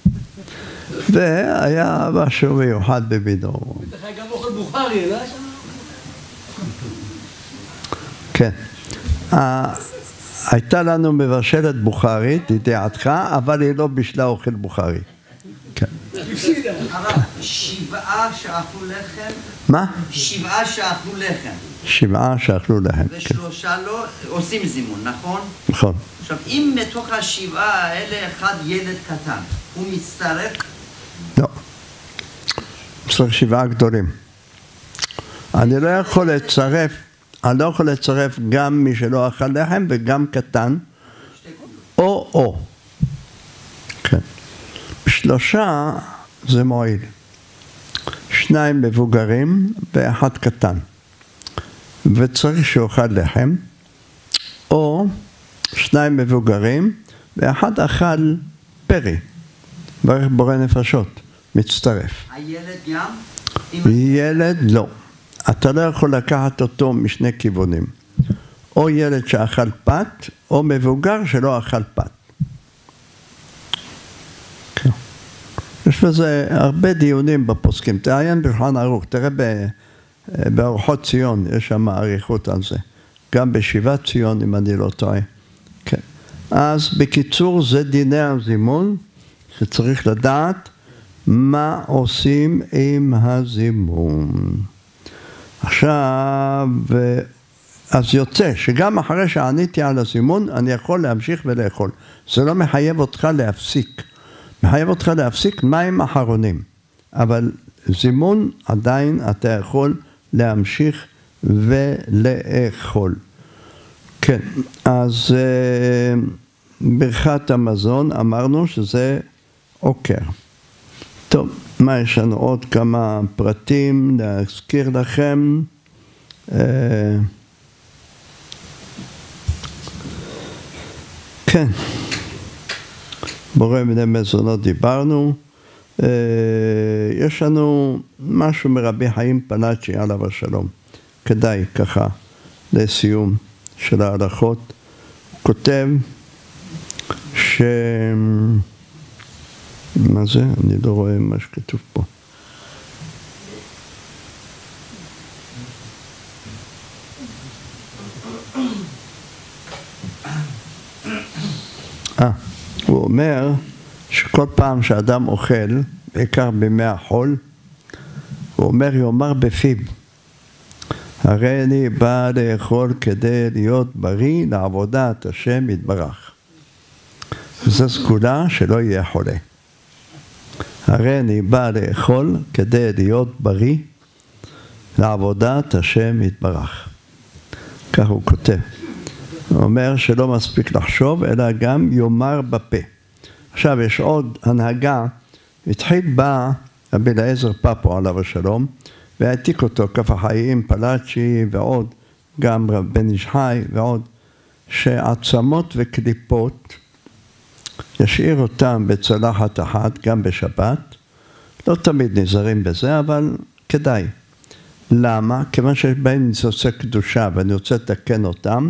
והיה משהו מיוחד בבידו. בטח היה גם אוכל בוכרי, לא? כן. הייתה לנו מבשלת בוכרית, לידיעתך, אבל היא לא בשלה אוכל בוכרי. כן. הרב, שבעה שאכלו לחם? מה? שבעה שאכלו לחם. שבעה שאכלו לחם. ושלושה לא, עושים זימון, נכון? נכון. עכשיו, אם מתוך השבעה האלה אחד ילד קטן, הוא מצטרף? לא. צריך שבעה גדולים. אני לא יכול לצרף, אני לא יכול לצרף גם מי שלא אכל לחם וגם קטן, או או. כן. שלושה זה מועיל. שניים מבוגרים ואחד קטן. וצריך שאוכל לחם, או שניים מבוגרים ואחד אכל פרי. ברך בורא נפשות, מצטרף. הילד גם? ילד לא. אתה לא יכול לקחת אותו משני כיוונים. או ילד שאכל פת, או מבוגר שלא אכל פת. כן. יש בזה הרבה דיונים בפוסקים. תעיין בשולחן ערוך, תראה באורחות ציון, יש שם אריכות על זה. גם בשיבת ציון, אם אני לא טועה. כן. אז בקיצור, זה דיני הזימון, שצריך לדעת מה עושים עם הזימון. עכשיו, אז יוצא שגם אחרי שעניתי על הזימון, אני יכול להמשיך ולאכול. זה לא מחייב אותך להפסיק. מחייב אותך להפסיק מים אחרונים. אבל זימון עדיין אתה יכול להמשיך ולאכול. כן, אז ברכת המזון אמרנו שזה עוקר. טוב, מה יש לנו עוד כמה פרטים להזכיר לכם? כן, בורא בני מזונות דיברנו. יש לנו משהו מרבי חיים פלאצ'י עליו השלום. כדאי ככה לסיום של ההלכות, הוא כותב ש... מה זה? אני לא רואה מה שכתוב פה. אה, הוא אומר שכל פעם שאדם אוכל, בעיקר בימי החול, הוא אומר יאמר בפיו, הרי אני בא לאכול כדי להיות בריא לעבודת השם יתברך. זו סגולה שלא יהיה חולה. הרי אני בא לאכול כדי להיות בריא לעבודת השם יתברך. כך הוא כותב. הוא אומר שלא מספיק לחשוב, אלא גם יאמר בפה. עכשיו יש עוד הנהגה, התחיל בה רבי אליעזר פפו עליו השלום, והעתיק אותו כף החיים, פלאצ'י ועוד, גם בן איש חי ועוד, שעצמות וקליפות, ישאיר אותם בצלחת אחת גם בשבת, לא תמיד נזהרים בזה, אבל כדאי. למה? כיוון שיש בהם ניצוצי קדושה ואני רוצה לתקן אותם,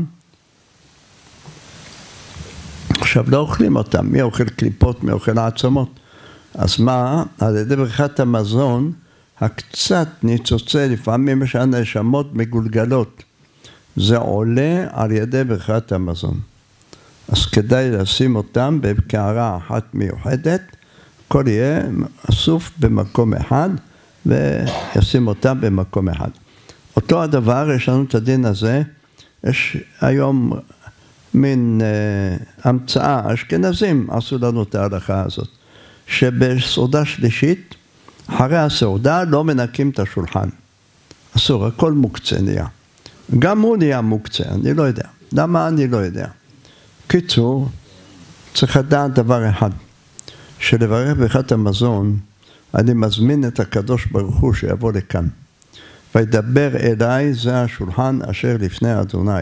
עכשיו לא אוכלים אותם, מי אוכל קליפות, מי אוכל העצמות. אז מה? על ידי ברכת המזון, הקצת ניצוצי, לפעמים יש הנשמות מגולגלות. זה עולה על ידי ברכת המזון. אז כדאי לשים אותם בקערה אחת מיוחדת, הכל יהיה אסוף במקום אחד, וישים אותם במקום אחד. אותו הדבר, יש לנו את הדין הזה, יש היום מין uh, המצאה, אשכנזים עשו לנו את ההלכה הזאת, שבסעודה שלישית, אחרי הסעודה לא מנקים את השולחן. אסור, הכל מוקצה נהיה. גם הוא נהיה מוקצה, אני לא יודע. למה אני לא יודע? קיצור, צריך לדעת דבר אחד, שלברך ברכת המזון, אני מזמין את הקדוש ברוך הוא שיבוא לכאן. וידבר אליי, זה השולחן אשר לפני אדוני.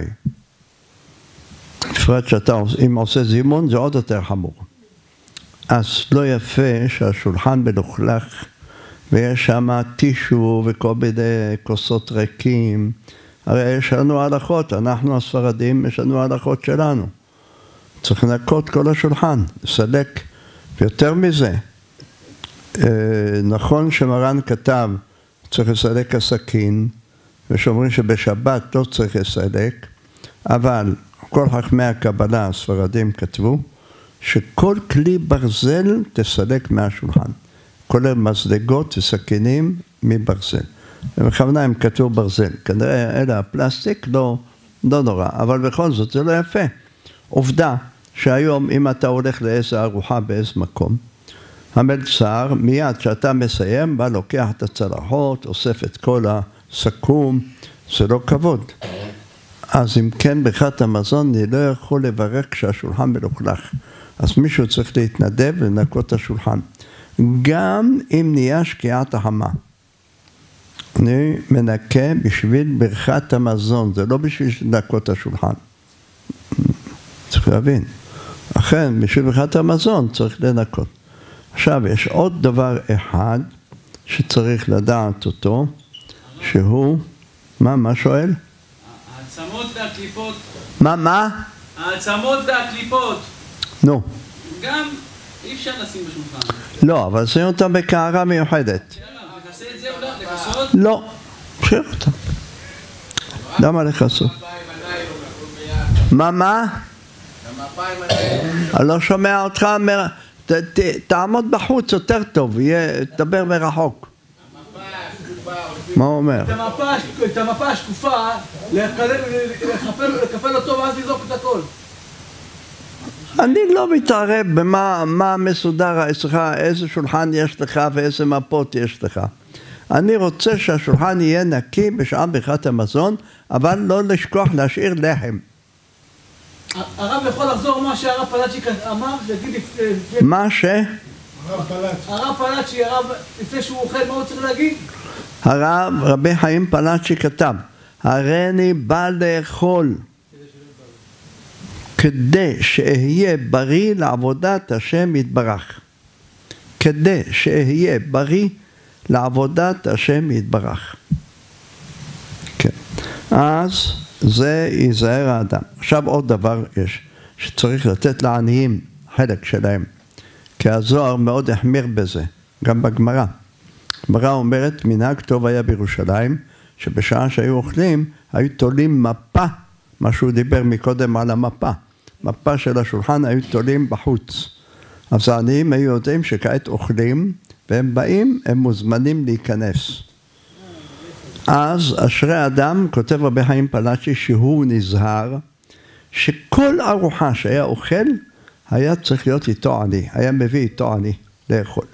בפרט שאתה, אם עושה זימון, זה עוד יותר חמור. אז לא יפה שהשולחן מלוכלך, ויש שם טישו וכל מיני כוסות ריקים. הרי יש לנו הלכות, אנחנו הספרדים, יש לנו הלכות שלנו. צריך לנקות כל השולחן, לסלק. ויותר מזה, נכון שמרן כתב, צריך לסלק הסכין, ושאומרים שבשבת לא צריך לסלק, אבל כל חכמי הקבלה הספרדים כתבו, שכל כלי ברזל תסלק מהשולחן, כולל מזלגות וסכינים מברזל. ובכוונה הם כתבו ברזל, כנראה אלה הפלסטיק לא, לא נורא, אבל בכל זאת זה לא יפה. עובדה שהיום אם אתה הולך לאיזה ארוחה באיזה מקום, המלצר מיד שאתה מסיים בא לוקח את הצלחות, אוסף את כל הסכו"ם, זה לא כבוד. אז אם כן ברכת המזון אני לא יכול לברך כשהשולחן מלוכלך. אז מישהו צריך להתנדב ולנקות את השולחן. גם אם נהיה שקיעת החמה. אני מנקה בשביל ברכת המזון, זה לא בשביל לנקות את השולחן. צריך להבין. אכן, בשביל ברכת המזון צריך לנקות. עכשיו, יש עוד דבר אחד שצריך לדעת אותו, שהוא, מה, מה שואל? העצמות והקליפות. מה, מה? העצמות והקליפות. נו. גם אי אפשר לשים בשולחן. לא, אבל שים אותם בקערה מיוחדת. נכסה את זה אולי, לכסות? לא, שיר אותם. למה לכסות? מה, מה? אני לא שומע אותך, תעמוד בחוץ יותר טוב, תדבר מרחוק. מה הוא אומר? את המפה השקופה, לקפל אותו ואז לזרוק את הכל. אני לא מתערב במה מסודר אצלך, איזה שולחן יש לך ואיזה מפות יש לך. אני רוצה שהשולחן יהיה נקי בשעה ברכת המזון, אבל לא לשכוח להשאיר לחם. הרב יכול לחזור מה שהרב פלאצ'י אמר, להגיד לפני... מה ש? הרב פלאצ'י. הרב פלאצ'י, הרב, לפני שהוא אוכל, מה הוא צריך להגיד? הרב רבי חיים פלאצ'י כתב, הרי אני בא לאכול כדי שאהיה בריא לעבודת השם יתברך. כדי שאהיה בריא לעבודת השם יתברך. כן. אז זה ייזהר האדם. עכשיו עוד דבר יש, שצריך לתת לעניים חלק שלהם, כי הזוהר מאוד החמיר בזה, גם בגמרא. הגמרא אומרת, מנהג טוב היה בירושלים, שבשעה שהיו אוכלים, היו תולים מפה, מה שהוא דיבר מקודם על המפה. מפה של השולחן היו תולים בחוץ. אז העניים היו יודעים שכעת אוכלים, והם באים, הם מוזמנים להיכנס. אז אשרי אדם, כותב רבי חיים פלאצ'י, שהוא נזהר, שכל ארוחה שהיה אוכל, היה צריך להיות איתו עני, היה מביא איתו עני לאכול.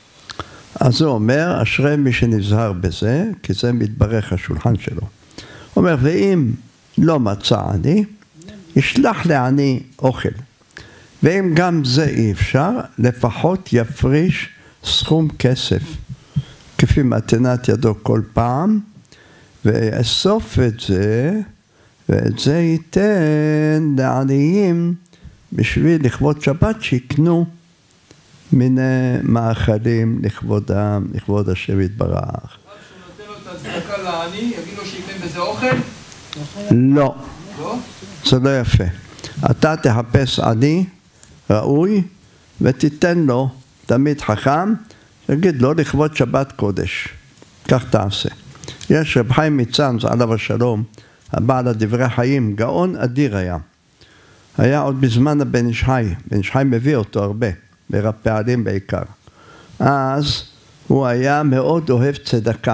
אז הוא אומר, אשרי מי שנזהר בזה, כי זה מתברך השולחן שלו. הוא אומר, ואם לא מצא עני, ישלח לעני אוכל. ואם גם זה אי אפשר, לפחות יפריש סכום כסף, כפי מתנת ידו כל פעם, ויאסוף את זה, ואת זה ייתן לעניים, בשביל לכבוד שבת שיקנו מיני מאכלים לכבודם, לכבוד השם יתברך. כשהוא נותן לו את הצדקה לעני, יגיד לו שייתן בזה אוכל? לא. לא? זה לא יפה. אתה תחפש עני ראוי ותיתן לו תמיד חכם, תגיד לו לכבוד שבת קודש. כך תעשה. יש רב חיים מצאנז עליו השלום, הבעל הדברי חיים, גאון אדיר היה. היה עוד בזמן הבן איש חי, בן איש חי מביא אותו הרבה, ברב פעלים בעיקר. אז הוא היה מאוד אוהב צדקה.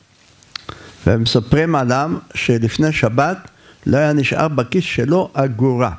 ומספרים עליו שלפני שבת לא היה נשאר בכיס שלו אגורה.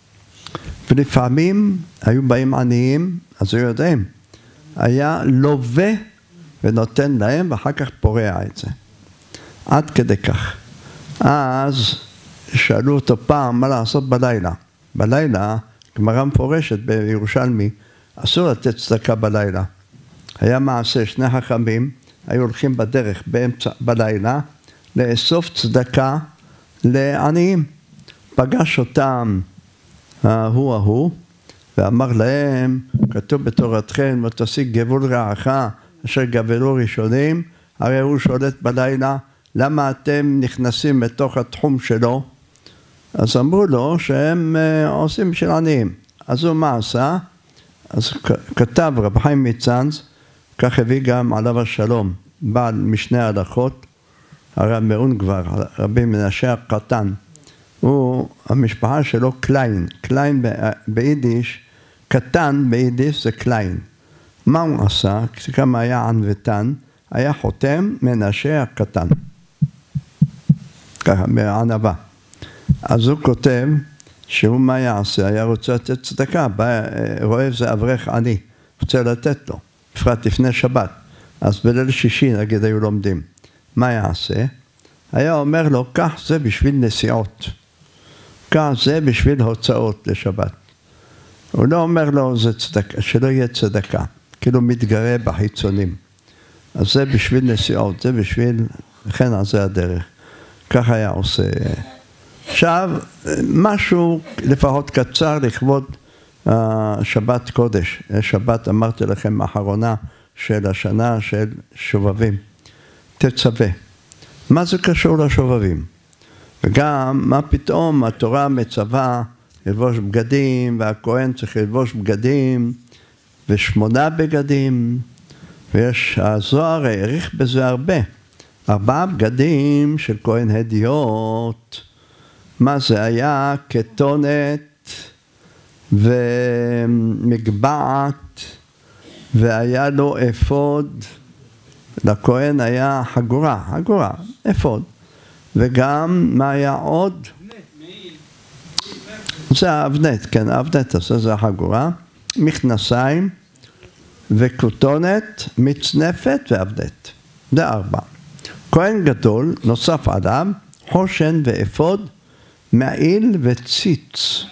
ולפעמים היו באים עניים, אז הוא יודעים, היה לווה ונותן להם ואחר כך פורע את זה. עד כדי כך. אז שאלו אותו פעם מה לעשות בלילה. בלילה, גמרא מפורשת בירושלמי, אסור לתת צדקה בלילה. היה מעשה, שני חכמים היו הולכים בדרך באמצע, בלילה, לאסוף צדקה לעניים. פגש אותם ההוא ההוא, ואמר להם, כתוב בתורתכם, ותשיג גבול רעך, אשר גבלו ראשונים, הרי הוא שולט בלילה, למה אתם נכנסים לתוך התחום שלו? אז אמרו לו שהם עושים בשביל עניים. אז הוא מה עשה? אז כתב רב חיים מצאנז, כך הביא גם עליו השלום, בעל משנה הלכות, הרב מאונגבר, רבי מנשה הקטן. הוא, המשפחה שלו קליין, קליין ביידיש, קטן ביידיש זה קליין. מה הוא עשה? כמה היה ענוותן, היה חותם מנשה הקטן. ככה, בענבה. אז הוא כותב שהוא מה יעשה, היה רוצה לתת צדקה, רואה זה אברך עני, רוצה לתת לו, בפרט לפני שבת. אז בליל שישי נגיד היו לומדים. מה יעשה? היה אומר לו, כך זה בשביל נסיעות, כך זה בשביל הוצאות לשבת. הוא לא אומר לו זה צדקה, שלא יהיה צדקה, כאילו מתגרה בחיצונים. אז זה בשביל נסיעות, זה בשביל, לכן על זה הדרך. כך היה עושה. עכשיו, משהו לפחות קצר לכבוד uh, שבת קודש. שבת, אמרתי לכם, האחרונה של השנה של שובבים. תצווה. מה זה קשור לשובבים? וגם, מה פתאום התורה מצווה ללבוש בגדים, והכהן צריך ללבוש בגדים, ושמונה בגדים, ויש, הזוהר העריך בזה הרבה. ארבעה בגדים של כהן הדיוט, מה זה היה? כתונת ומגבעת, והיה לו אפוד, לכהן היה חגורה, חגורה, אפוד, וגם מה היה עוד? זה האבנט, כן, האבנט, זה החגורה, מכנסיים וכתונת, מצנפת ואבנט, זה ארבע. כהן גדול נוסף עליו, חושן ואפוד, מעיל וציץ.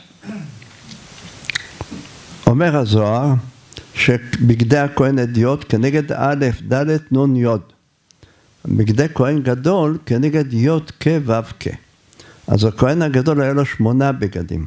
אומר הזוהר שבגדי הכהן הדיוט כנגד א' ד' נ' י'. בגדי כהן גדול כנגד י' כ' ו' כ'. אז הכהן הגדול היה לו שמונה בגדים.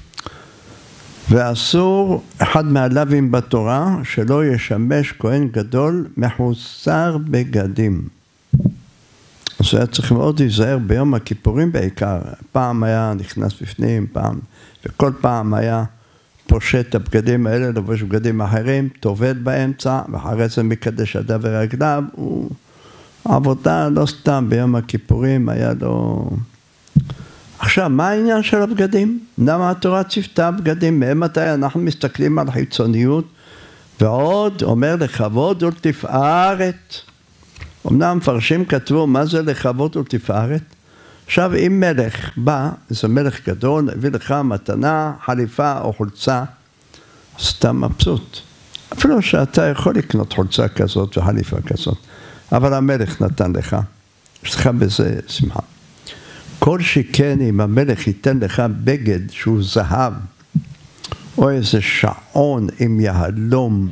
ואסור אחד מהלווים בתורה שלא ישמש כהן גדול מחוסר בגדים. אז היה צריך מאוד להיזהר ביום הכיפורים בעיקר. פעם היה נכנס בפנים, פעם, וכל פעם היה פושט את הבגדים האלה, לבוש בגדים אחרים, טובל באמצע, ואחרי זה מקדש ידיו ורגליו. הוא... העבודה לא סתם ביום הכיפורים היה לו... עכשיו, מה העניין של הבגדים? למה התורה ציוותה בגדים? ממתי אנחנו מסתכלים על חיצוניות, ועוד אומר לכבוד ולתפארת. אמנם מפרשים כתבו מה זה לכבוד ולתפארת. עכשיו, אם מלך בא, איזה מלך גדול, הביא לך מתנה, חליפה או חולצה, אז אתה מבסוט. אפילו שאתה יכול לקנות חולצה כזאת וחליפה כזאת, אבל המלך נתן לך, יש לך בזה שמחה. כל שכן אם המלך ייתן לך בגד שהוא זהב, או איזה שעון עם יהלום,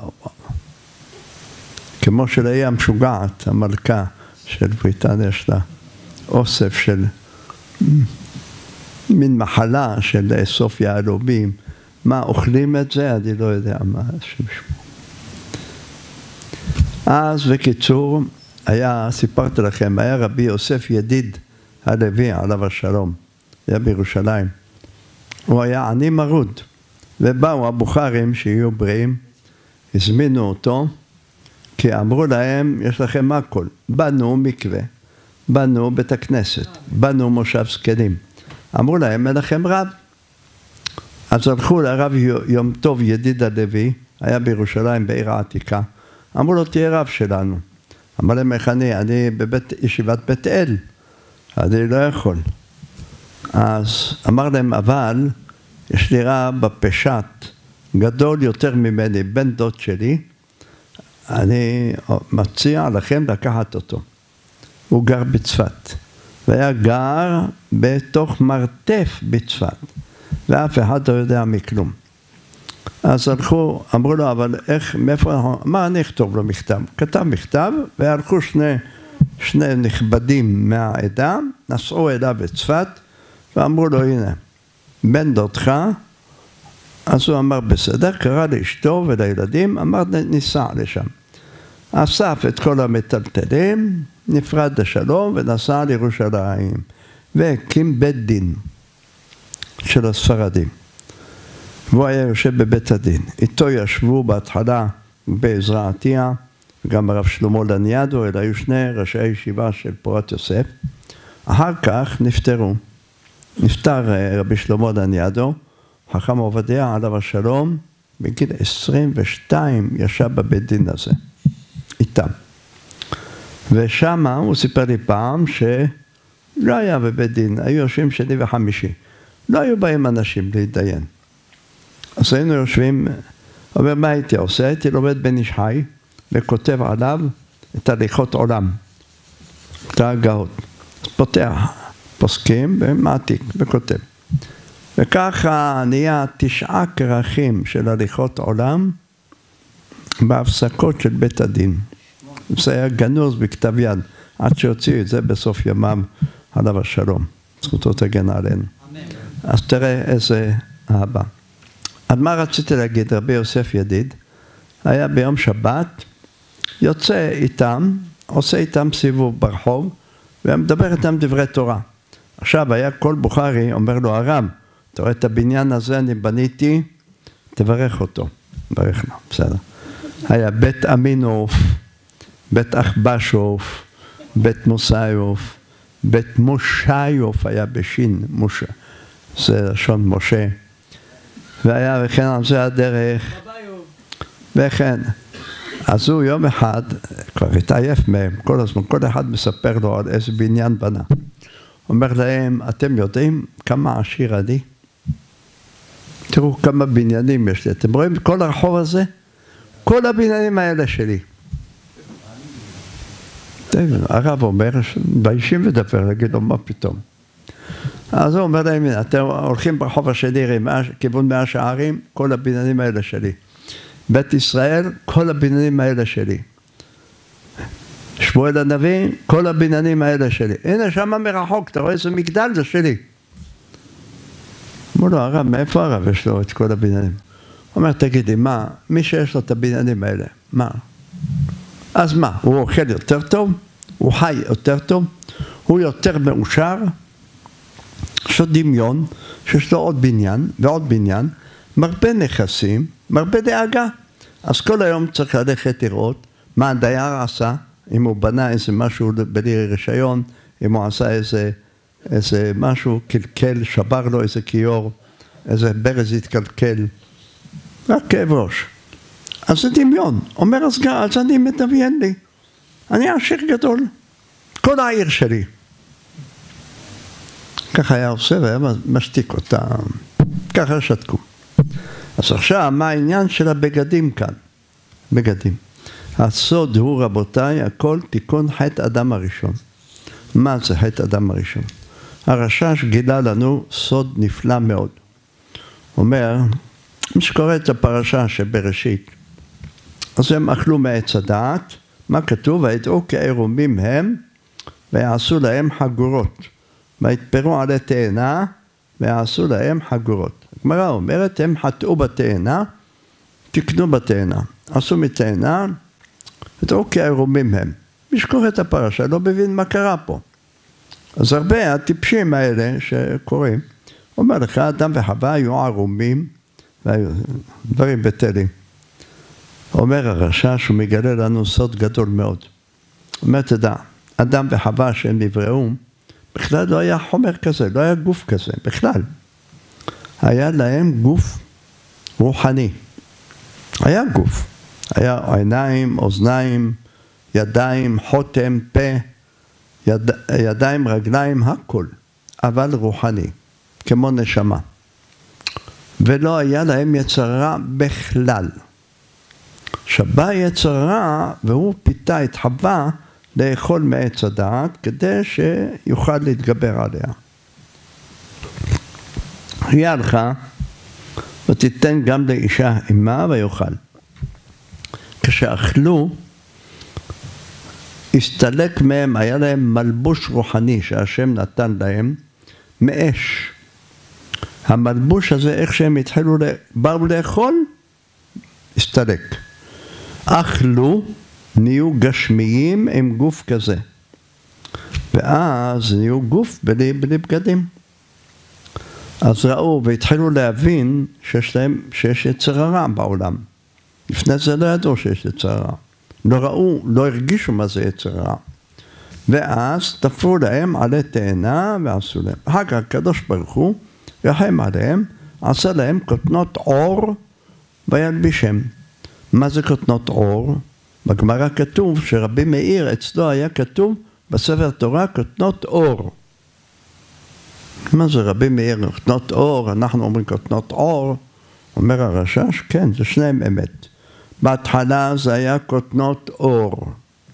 כמו שלהיה המשוגעת, המלכה של בריטניה שלה, אוסף של מין מחלה של לאסוף יהלומים, מה, אוכלים את זה? אני לא יודע מה שמשמעו. אז בקיצור, היה, סיפרתי לכם, היה רבי יוסף ידיד הלוי, עליו השלום, היה בירושלים. הוא היה עני מרוד, ובאו הבוכרים שיהיו בריאים, הזמינו אותו, כי אמרו להם, יש לכם הכל, בנו מקווה, בנו בית הכנסת, בנו מושב זקנים. אמרו להם, אין לכם רב. אז הלכו לרב יום טוב ידיד הלוי, היה בירושלים בעיר העתיקה, אמרו לו, תהיה רב שלנו. אמר להם, איך אני? אני בבית ישיבת בית אל, אני לא יכול. אז אמר להם, אבל יש לי רב בפשט, גדול יותר ממני, בן דוד שלי, אני מציע לכם לקחת אותו. הוא גר בצפת, והיה גר בתוך מרתף בצפת, ואף אחד לא יודע מכלום. אז הלכו, אמרו לו, אבל איך, מאיפה, מה אני אכתוב לו מכתב? כתב מכתב, והלכו שני, שני נכבדים מהעדה, נסעו אליו בצפת, ואמרו לו, הנה, בן דודך, אז הוא אמר, בסדר, קרא לאשתו ולילדים, אמר, ניסע לשם. אסף את כל המטלטלים, נפרד לשלום ונסע לירושלים, והקים בית דין של הספרדים. והוא היה יושב בבית הדין. איתו ישבו בהתחלה בעזרא עטיה, וגם הרב שלמה לניאדו, אלה היו שני ראשי הישיבה של פורת יוסף. אחר כך נפטרו. נפטר רבי שלמה לניאדו, חכם עובדיה עליו השלום, בגיל עשרים ושתיים ישב בבית דין הזה, איתם. ושם הוא סיפר לי פעם שלא היה בבית דין, היו יושבים שני וחמישי. לא היו בהם אנשים להתדיין. אז היינו יושבים, אומר, מה הייתי עושה? הייתי לומד בן איש חי, וכותב עליו את הליכות עולם, את ההגאות. אז פותח פוסקים ומעתיק וכותב. וככה נהיה תשעה כרכים של הליכות עולם בהפסקות של בית הדין. זה היה גנוז בכתב יד, עד שהוציאו את זה בסוף ימם עליו השלום. זכותו תגן עלינו. אמן. אז תראה איזה אהבה. עד מה רציתי להגיד? רבי יוסף ידיד היה ביום שבת, יוצא איתם, עושה איתם סיבוב ברחוב, ומדבר איתם דברי תורה. עכשיו היה כל בוכרי, אומר לו, הרב, אתה רואה את הבניין הזה, אני בניתי, תברך אותו. תברך לו, בסדר. היה בית אמינוף, בית אחבשוף, בית מוסיוף, בית מושיוף היה בשין, מושה, זה לשון משה. והיה וכן על זה הדרך, וכן. אז הוא יום אחד, כבר התעייף מהם, כל הזמן, כל אחד מספר לו על איזה בניין בנה. אומר להם, אתם יודעים כמה עשיר אני? תראו כמה בניינים יש לי. אתם רואים כל הרחוב הזה? כל הבניינים האלה שלי. הרב אומר, ביישים ודבר, להגיד לו, מה פתאום? אז הוא אומר להם, אתם הולכים ברחוב השני, כיוון מאה שערים, כל הבניינים האלה שלי. בית ישראל, כל הבניינים האלה שלי. שמואל הנביא, כל הבניינים האלה שלי. הנה שם מרחוק, אתה רואה איזה מגדל, זה שלי. אמרו לו, הרב, מאיפה הרב יש לו את כל הבניינים? הוא אומר, תגידי, מה, מי שיש לו את הבניינים האלה, מה? אז מה, הוא אוכל יותר טוב? הוא חי יותר טוב, הוא יותר מאושר, יש לו דמיון, שיש לו עוד בניין ועוד בניין, מרבה נכסים, מרבה דאגה. אז כל היום צריך ללכת לראות מה הדייר עשה, אם הוא בנה איזה משהו בלי רישיון, אם הוא עשה איזה, איזה משהו, קלקל, שבר לו איזה כיור, איזה ברז התקלקל, רק כאב ראש. אז זה דמיון. אומר הסגר, אז אני מדמיין לי. אני עשיר גדול. כל העיר שלי. ככה היה עושה והיה משתיק אותם. ככה שתקו. אז עכשיו, מה העניין של הבגדים כאן? בגדים. הסוד הוא, רבותיי, הכל תיקון חטא אדם הראשון. מה זה חטא אדם הראשון? הרש"ש גילה לנו סוד נפלא מאוד. אומר, מי שקורא את הפרשה שבראשית, אז הם אכלו מעץ הדעת, מה כתוב? וידעו כי עירומים הם, ויעשו להם חגורות. ויתפרו עלי תאנה, ויעשו להם חגורות. הגמרא אומרת, הם חטאו בתאנה, תקנו בתאנה. עשו מתאנה, וידעו כי עירומים הם. מי שקורא את הפרשה לא מבין מה קרה פה. אז הרבה הטיפשים האלה שקוראים, אומר לך, אדם וחווה היו ערומים, והיו דברים בטלים. אומר הרש"ש, הוא מגלה לנו סוד גדול מאוד. אומר, תדע, אדם וחווה שהם נבראו, בכלל לא היה חומר כזה, לא היה גוף כזה, בכלל. היה להם גוף רוחני. היה גוף. היה עיניים, אוזניים, ידיים, חותם, פה, יד, ידיים, רגליים, הכל. אבל רוחני, כמו נשמה. ולא היה להם יצר רע בכלל. שבא יצר רע, והוא פיתה את חווה לאכול מעץ הדעת, כדי שיוכל להתגבר עליה. היה לך, ותיתן גם לאישה אימה ויוכל. כשאכלו, הסתלק מהם, היה להם מלבוש רוחני שהשם נתן להם, מאש. המלבוש הזה, איך שהם התחילו, באו לאכול, הסתלק. אכלו, נהיו גשמיים עם גוף כזה. ואז נהיו גוף בלי, בלי בגדים. אז ראו והתחילו להבין שיש להם, שיש יצר הרע בעולם. לפני זה לא ידעו שיש יצר הרע. לא ראו, לא הרגישו מה זה יצר הרע. ואז תפרו להם עלי תאנה ועשו להם. אחר כך הקדוש ברוך הוא רחם עליהם, עשה להם כותנות עור וילבישם. מה זה כותנות עור? בגמרא כתוב שרבי מאיר אצלו היה כתוב בספר תורה כותנות אור. מה זה רבי מאיר? כותנות אור, אנחנו אומרים כותנות עור. אומר הרש"ש, כן, זה שניהם אמת. בהתחלה זה היה כותנות אור.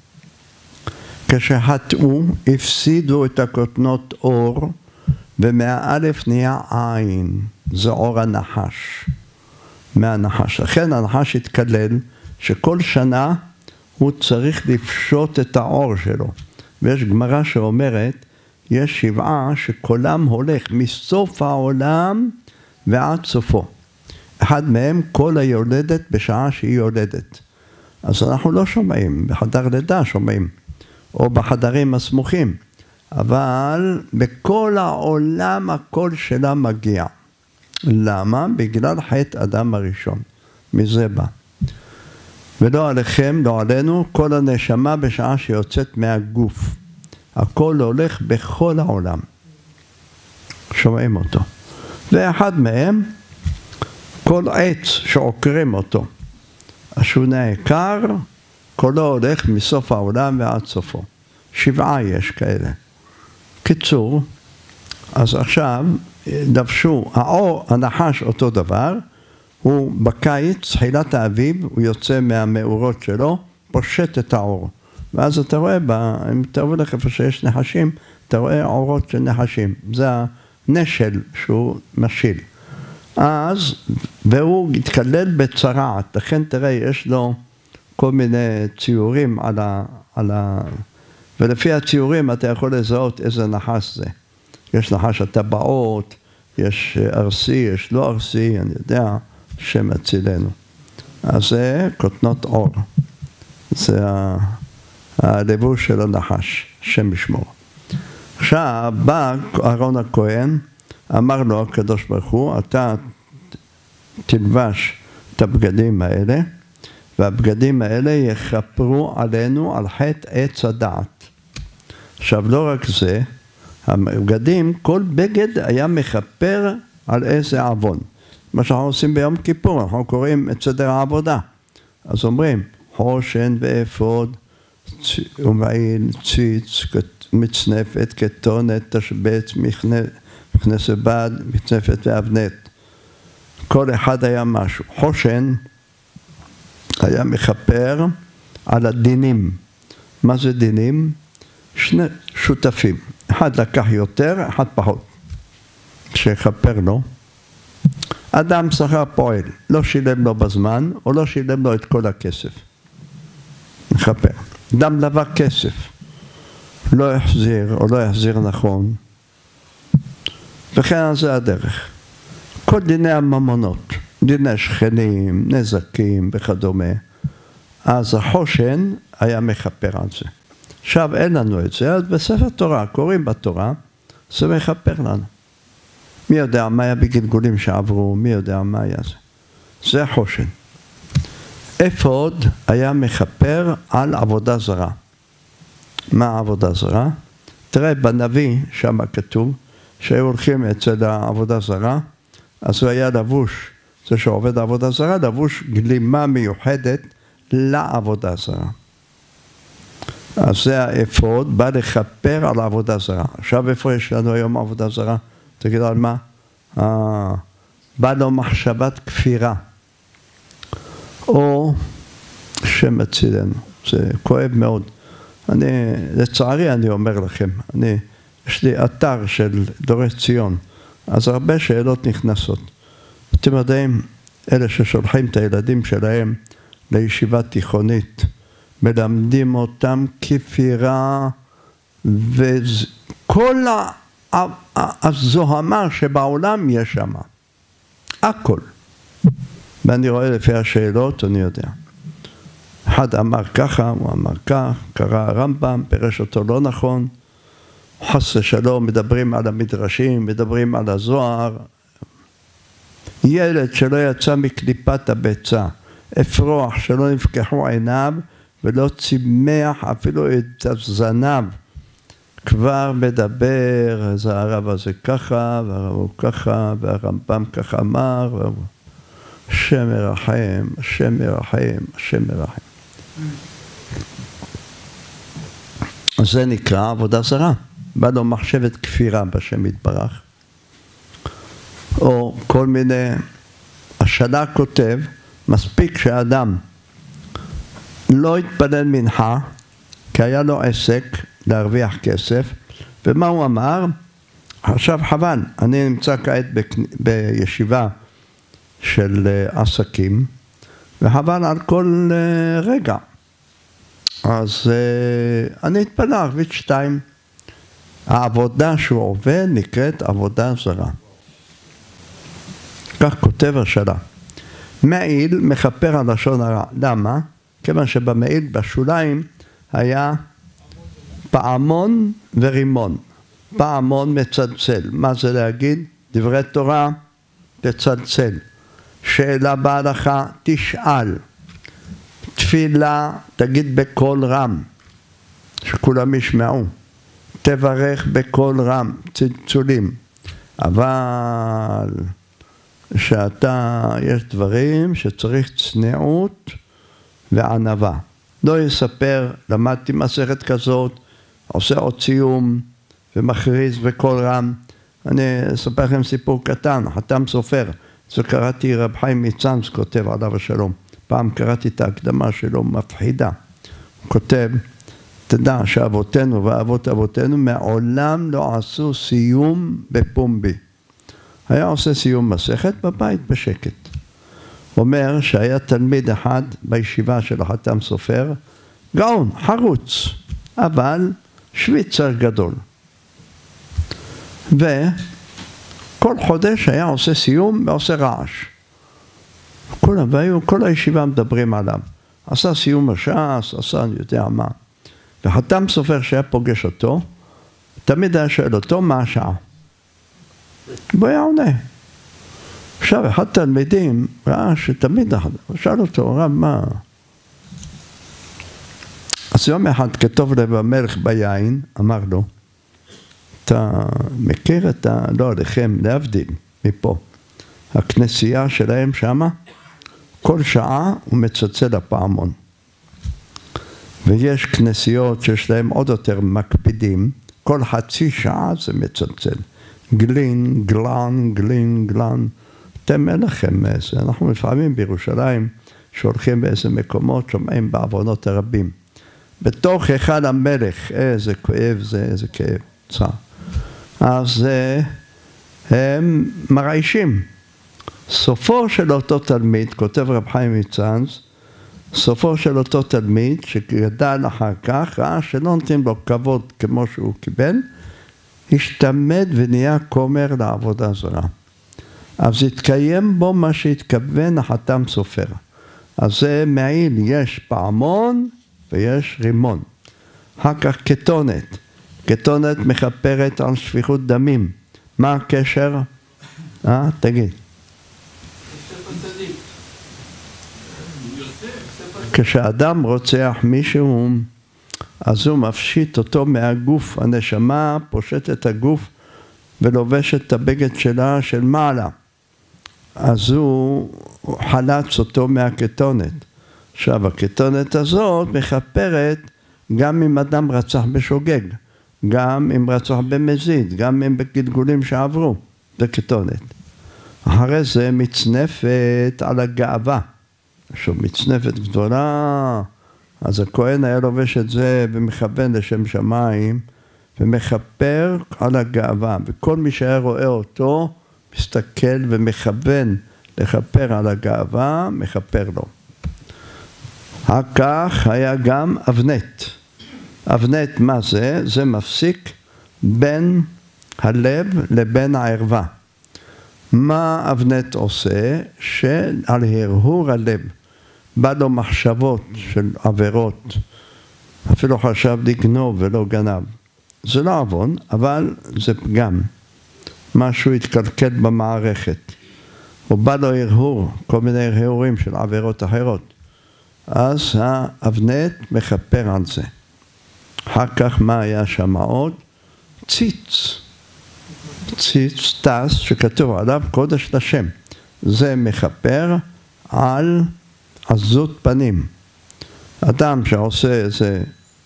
כשחטאו, הפסידו את הכותנות אור, ומהאלף נהיה עין, זה אור הנחש. מהנחש. לכן הנחש התקלל שכל שנה הוא צריך לפשוט את האור שלו. ויש גמרא שאומרת, יש שבעה שקולם הולך מסוף העולם ועד סופו. אחד מהם כל היולדת בשעה שהיא יולדת. אז אנחנו לא שומעים, בחדר לידה שומעים, או בחדרים הסמוכים. אבל בכל העולם הקול שלה מגיע. למה? בגלל חטא אדם הראשון. מזה בא. ולא עליכם, לא עלינו, כל הנשמה בשעה שיוצאת מהגוף. הכל הולך בכל העולם. שומעים אותו. ואחד מהם, כל עץ שעוקרים אותו. השונה העיקר, כולו הולך מסוף העולם ועד סופו. שבעה יש כאלה. קיצור, אז עכשיו דבשו, האור, הנחש אותו דבר, הוא בקיץ, תחילת האביב, הוא יוצא מהמאורות שלו, פושט את האור. ואז אתה רואה, אם אתה רואה לך איפה שיש נחשים, אתה רואה אורות של נחשים. זה הנשל שהוא משיל. אז, והוא התקלל בצרעת, לכן תראה, יש לו כל מיני ציורים על ה... על ה ולפי הציורים אתה יכול לזהות איזה נחש זה. יש נחש הטבעות, יש ארסי, יש לא ארסי, אני יודע, שם הצילנו. אז זה כותנות עור. זה הלבוש של הנחש, השם ישמור. עכשיו בא אהרון הכהן, אמר לו הקדוש ברוך הוא, אתה תלבש את הבגדים האלה, והבגדים האלה יכפרו עלינו על חטא עץ הדעת. עכשיו לא רק זה, הבגדים, כל בגד היה מכפר על איזה עוון. מה שאנחנו עושים ביום כיפור, אנחנו קוראים את סדר העבודה. אז אומרים, חושן ואפוד, ומעיל, ציץ, מצנפת, כתונת, תשבץ, מכנסת בד, מצנפת ואבנת. כל אחד היה משהו. חושן היה מכפר על הדינים. מה זה דינים? שני שותפים. אחד לקח יותר, אחד פחות. שיכפר לו. אדם שכר פועל, לא שילם לו בזמן, או לא שילם לו את כל הכסף. מכפר. אדם לווה כסף, לא יחזיר, או לא יחזיר נכון. וכן זה הדרך. כל דיני הממונות, דיני שכנים, נזקים וכדומה, אז החושן היה מכפר על זה. עכשיו אין לנו את זה, אז בספר תורה, קוראים בתורה, זה מכפר לנו. מי יודע מה היה בגלגולים שעברו, מי יודע מה היה זה. זה החושן. אפוד היה מכפר על עבודה זרה. מה עבודה זרה? תראה בנביא שם כתוב שהיו הולכים אצל העבודה זרה, אז הוא היה לבוש, זה שעובד עבודה זרה, לבוש גלימה מיוחדת לעבודה זרה. אז זה האפוד, בא לכפר על עבודה זרה. עכשיו איפה יש לנו היום עבודה זרה? תגיד על מה? אה, בא לו מחשבת כפירה. או שם מצילנו. זה כואב מאוד. אני, לצערי אני אומר לכם, אני, יש לי אתר של דורש ציון, אז הרבה שאלות נכנסות. אתם יודעים, אלה ששולחים את הילדים שלהם לישיבה תיכונית, מלמדים אותם כפירה, וכל הזוהמה שבעולם יש שם. הכל. ואני רואה לפי השאלות, אני יודע. אחד אמר ככה, הוא אמר כך, קרא הרמב"ם, פירש אותו לא נכון, חס ושלום, מדברים על המדרשים, מדברים על הזוהר. ילד שלא יצא מקליפת הביצה, אפרוח שלא נפקחו עיניו, ולא צימח אפילו את הזנב, כבר מדבר, אז הרב הזה ככה, והרב הוא ככה, והרמב"ם ככה אמר, השם מרחם, השם מרחם, השם מרחם. אז זה נקרא עבודה זרה. בא לו מחשבת כפירה בשם יתברך. או כל מיני, השנה כותב, מספיק שאדם לא התפלל מנחה, כי היה לו עסק להרוויח כסף, ומה הוא אמר? עכשיו חבל, אני נמצא כעת בישיבה של עסקים, וחבל על כל רגע. אז אני אתפלל ערבית שתיים. העבודה שהוא עובד נקראת עבודה זרה. כך כותב השאלה. מעיל מכפר על לשון הרע. למה? כיוון שבמעיל בשוליים היה פעמון ורימון. פעמון מצלצל. מה זה להגיד? דברי תורה תצלצל. שאלה בהלכה תשאל. תפילה תגיד בקול רם, שכולם ישמעו. תברך בקול רם, צלצולים. אבל שאתה, יש דברים שצריך צניעות וענווה. לא יספר, למדתי מסכת כזאת, עושה עוד סיום ומכריז בקול רם. אני אספר לכם סיפור קטן, חתם סופר. זה קראתי רב חיים מצאנז כותב עליו השלום. פעם קראתי את ההקדמה שלו, מפחידה. הוא כותב, תדע שאבותינו ואבות אבותינו מעולם לא עשו סיום בפומבי. היה עושה סיום מסכת בבית בשקט. אומר שהיה תלמיד אחד בישיבה של החתם סופר, גאון, חרוץ, אבל שוויצר גדול. וכל חודש היה עושה סיום ועושה רעש. כולם, והיו, כל הישיבה מדברים עליו. עשה סיום הש"ס, עשה אני יודע מה. וחתם סופר שהיה פוגש אותו, תמיד היה שואל אותו מה השעה. והוא היה עונה. עכשיו, אחד תלמידים ראה שתמיד אחד, הוא שאל אותו, רב, מה? אז יום אחד כתוב לב המלך ביין, אמר לו, אתה מכיר את ה... לא עליכם, להבדיל מפה. הכנסייה שלהם שמה, כל שעה הוא מצלצל הפעמון. ויש כנסיות שיש להם עוד יותר מקפידים, כל חצי שעה זה מצלצל. גלין, גלן, גלין, גלן. אתם אין לכם איזה, אנחנו לפעמים בירושלים, שהולכים באיזה מקומות, שומעים בעוונות הרבים. בתוך היכל המלך, איזה כאב זה, איזה כאב, צער. אז הם מרעישים. סופו של אותו תלמיד, כותב רב חיים מצאנז, סופו של אותו תלמיד שגדל אחר כך, ראה שלא נותנים לו כבוד כמו שהוא קיבל, השתמד ונהיה כומר לעבודה זרה. אז התקיים בו מה שהתכוון החתם סופר. אז זה מעיל, יש פעמון ויש רימון. אחר כך כתונת. כתונת מכפרת על שפיכות דמים. מה הקשר? אה, תגיד. כשאדם רוצח מישהו, אז הוא מפשיט אותו מהגוף, הנשמה פושט את הגוף ולובשת את הבגד שלה של מעלה. אז הוא חלץ אותו מהכתונת. עכשיו, הכתונת הזאת מכפרת גם אם אדם רצח בשוגג, גם אם רצח במזיד, גם אם בגלגולים שעברו, זה כתונת. אחרי זה מצנפת על הגאווה. עכשיו, מצנפת גדולה, אז הכהן היה לובש את זה ומכוון לשם שמיים, ומכפר על הגאווה, וכל מי שהיה רואה אותו, מסתכל ומכוון לכפר על הגאווה, מכפר לו. אחר כך היה גם אבנת. אבנת מה זה? זה מפסיק בין הלב לבין הערווה. מה אבנת עושה? שעל הרהור הלב בא לו מחשבות של עבירות, אפילו חשב לגנוב ולא גנב. זה לא עוון, אבל זה פגם. משהו התקלקל במערכת. או בא לו הרהור, כל מיני הרהורים של עבירות אחרות. אז האבנת מכפר על זה. אחר כך מה היה שם עוד? ציץ. ציץ, טס, שכתוב עליו קודש לשם. זה מכפר על עזות פנים. אדם שעושה איזה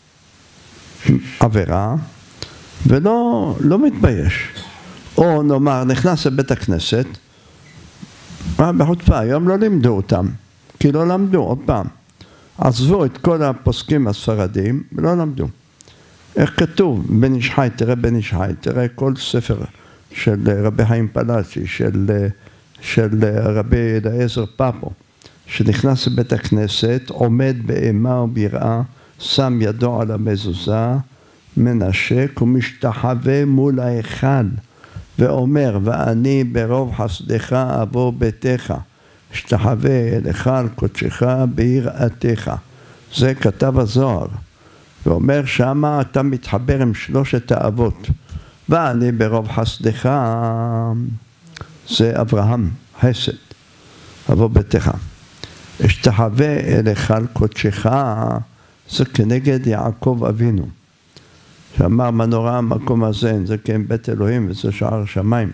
עבירה, ולא לא מתבייש. או נאמר, נכנס לבית הכנסת, בחוצפה, היום לא לימדו אותם, כי לא למדו עוד פעם. עזבו את כל הפוסקים הספרדים, ולא למדו. איך כתוב? בן איש חי, תראה בן איש חי, תראה כל ספר של רבי חיים פלאצ'י, של, של רבי אליעזר פאפו, שנכנס לבית הכנסת, עומד באימה וביראה, שם ידו על המזוזה, מנשק ומשתחווה מול ההיכל, ואומר, ואני ברוב חסדך אבוא ביתך, אשתחווה אליך על קודשך ביראתך. זה כתב הזוהר. ואומר שמה אתה מתחבר עם שלושת האבות. ואני ברוב חסדך, זה אברהם, חסד, אבוא ביתך. אשתחווה אליך על קודשך, זה כנגד יעקב אבינו. שאמר מנורה המקום הזה, זה כן בית אלוהים וזה שער שמיים.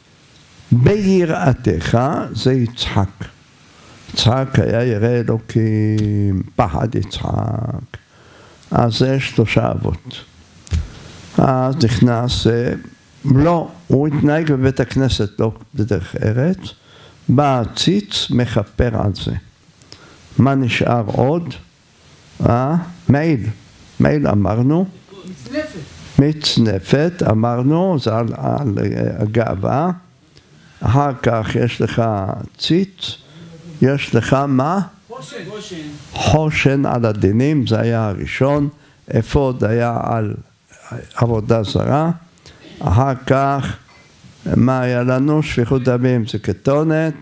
ביראתך זה יצחק. יצחק היה ירא אלוקים, פחד יצחק. אז זה שלושה אבות. אז נכנס, לא, הוא התנהג בבית הכנסת, לא בדרך ארץ, בא הציץ, מכפר על זה. מה נשאר עוד? אה? מעיל. מעיל אמרנו. מצנפת. מצנפת, אמרנו, זה על, על הגאווה. אחר כך יש לך ציץ, יש לך מה? חושן. חושן על הדינים, זה היה הראשון. אפוד היה על עבודה זרה. אחר כך, מה היה לנו? שפיכות דמים זה כתונת.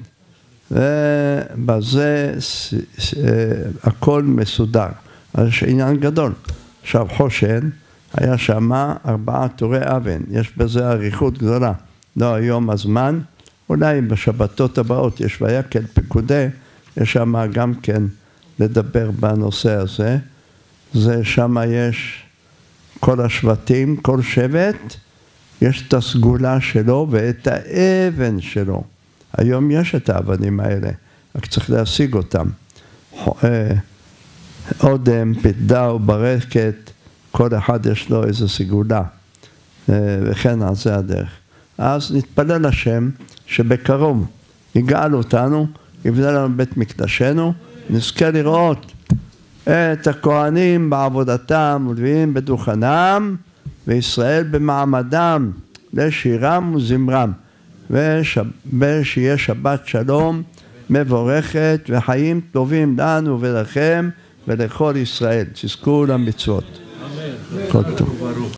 ובזה הכל מסודר. אז יש עניין גדול. עכשיו חושן, היה שם ארבעה טורי אבן, יש בזה אריכות גדולה, לא היום הזמן, אולי בשבתות הבאות יש ויקל פקודי, יש שם גם כן לדבר בנושא הזה, זה שם יש כל השבטים, כל שבט, יש את הסגולה שלו ואת האבן שלו. היום יש את האבנים האלה, רק צריך להשיג אותם. אודם, פדה וברקת, כל אחד יש לו איזו סגולה, וכן על זה הדרך. אז נתפלל השם שבקרוב יגאל אותנו, יבנה לנו בית מקדשנו, נזכה לראות את הכהנים בעבודתם ולוויים בדוכנם, וישראל במעמדם לשירם וזמרם, ושיהיה שבת שלום מבורכת וחיים טובים לנו ולכם ולכל ישראל. תזכו למצוות. אמן. כל טוב.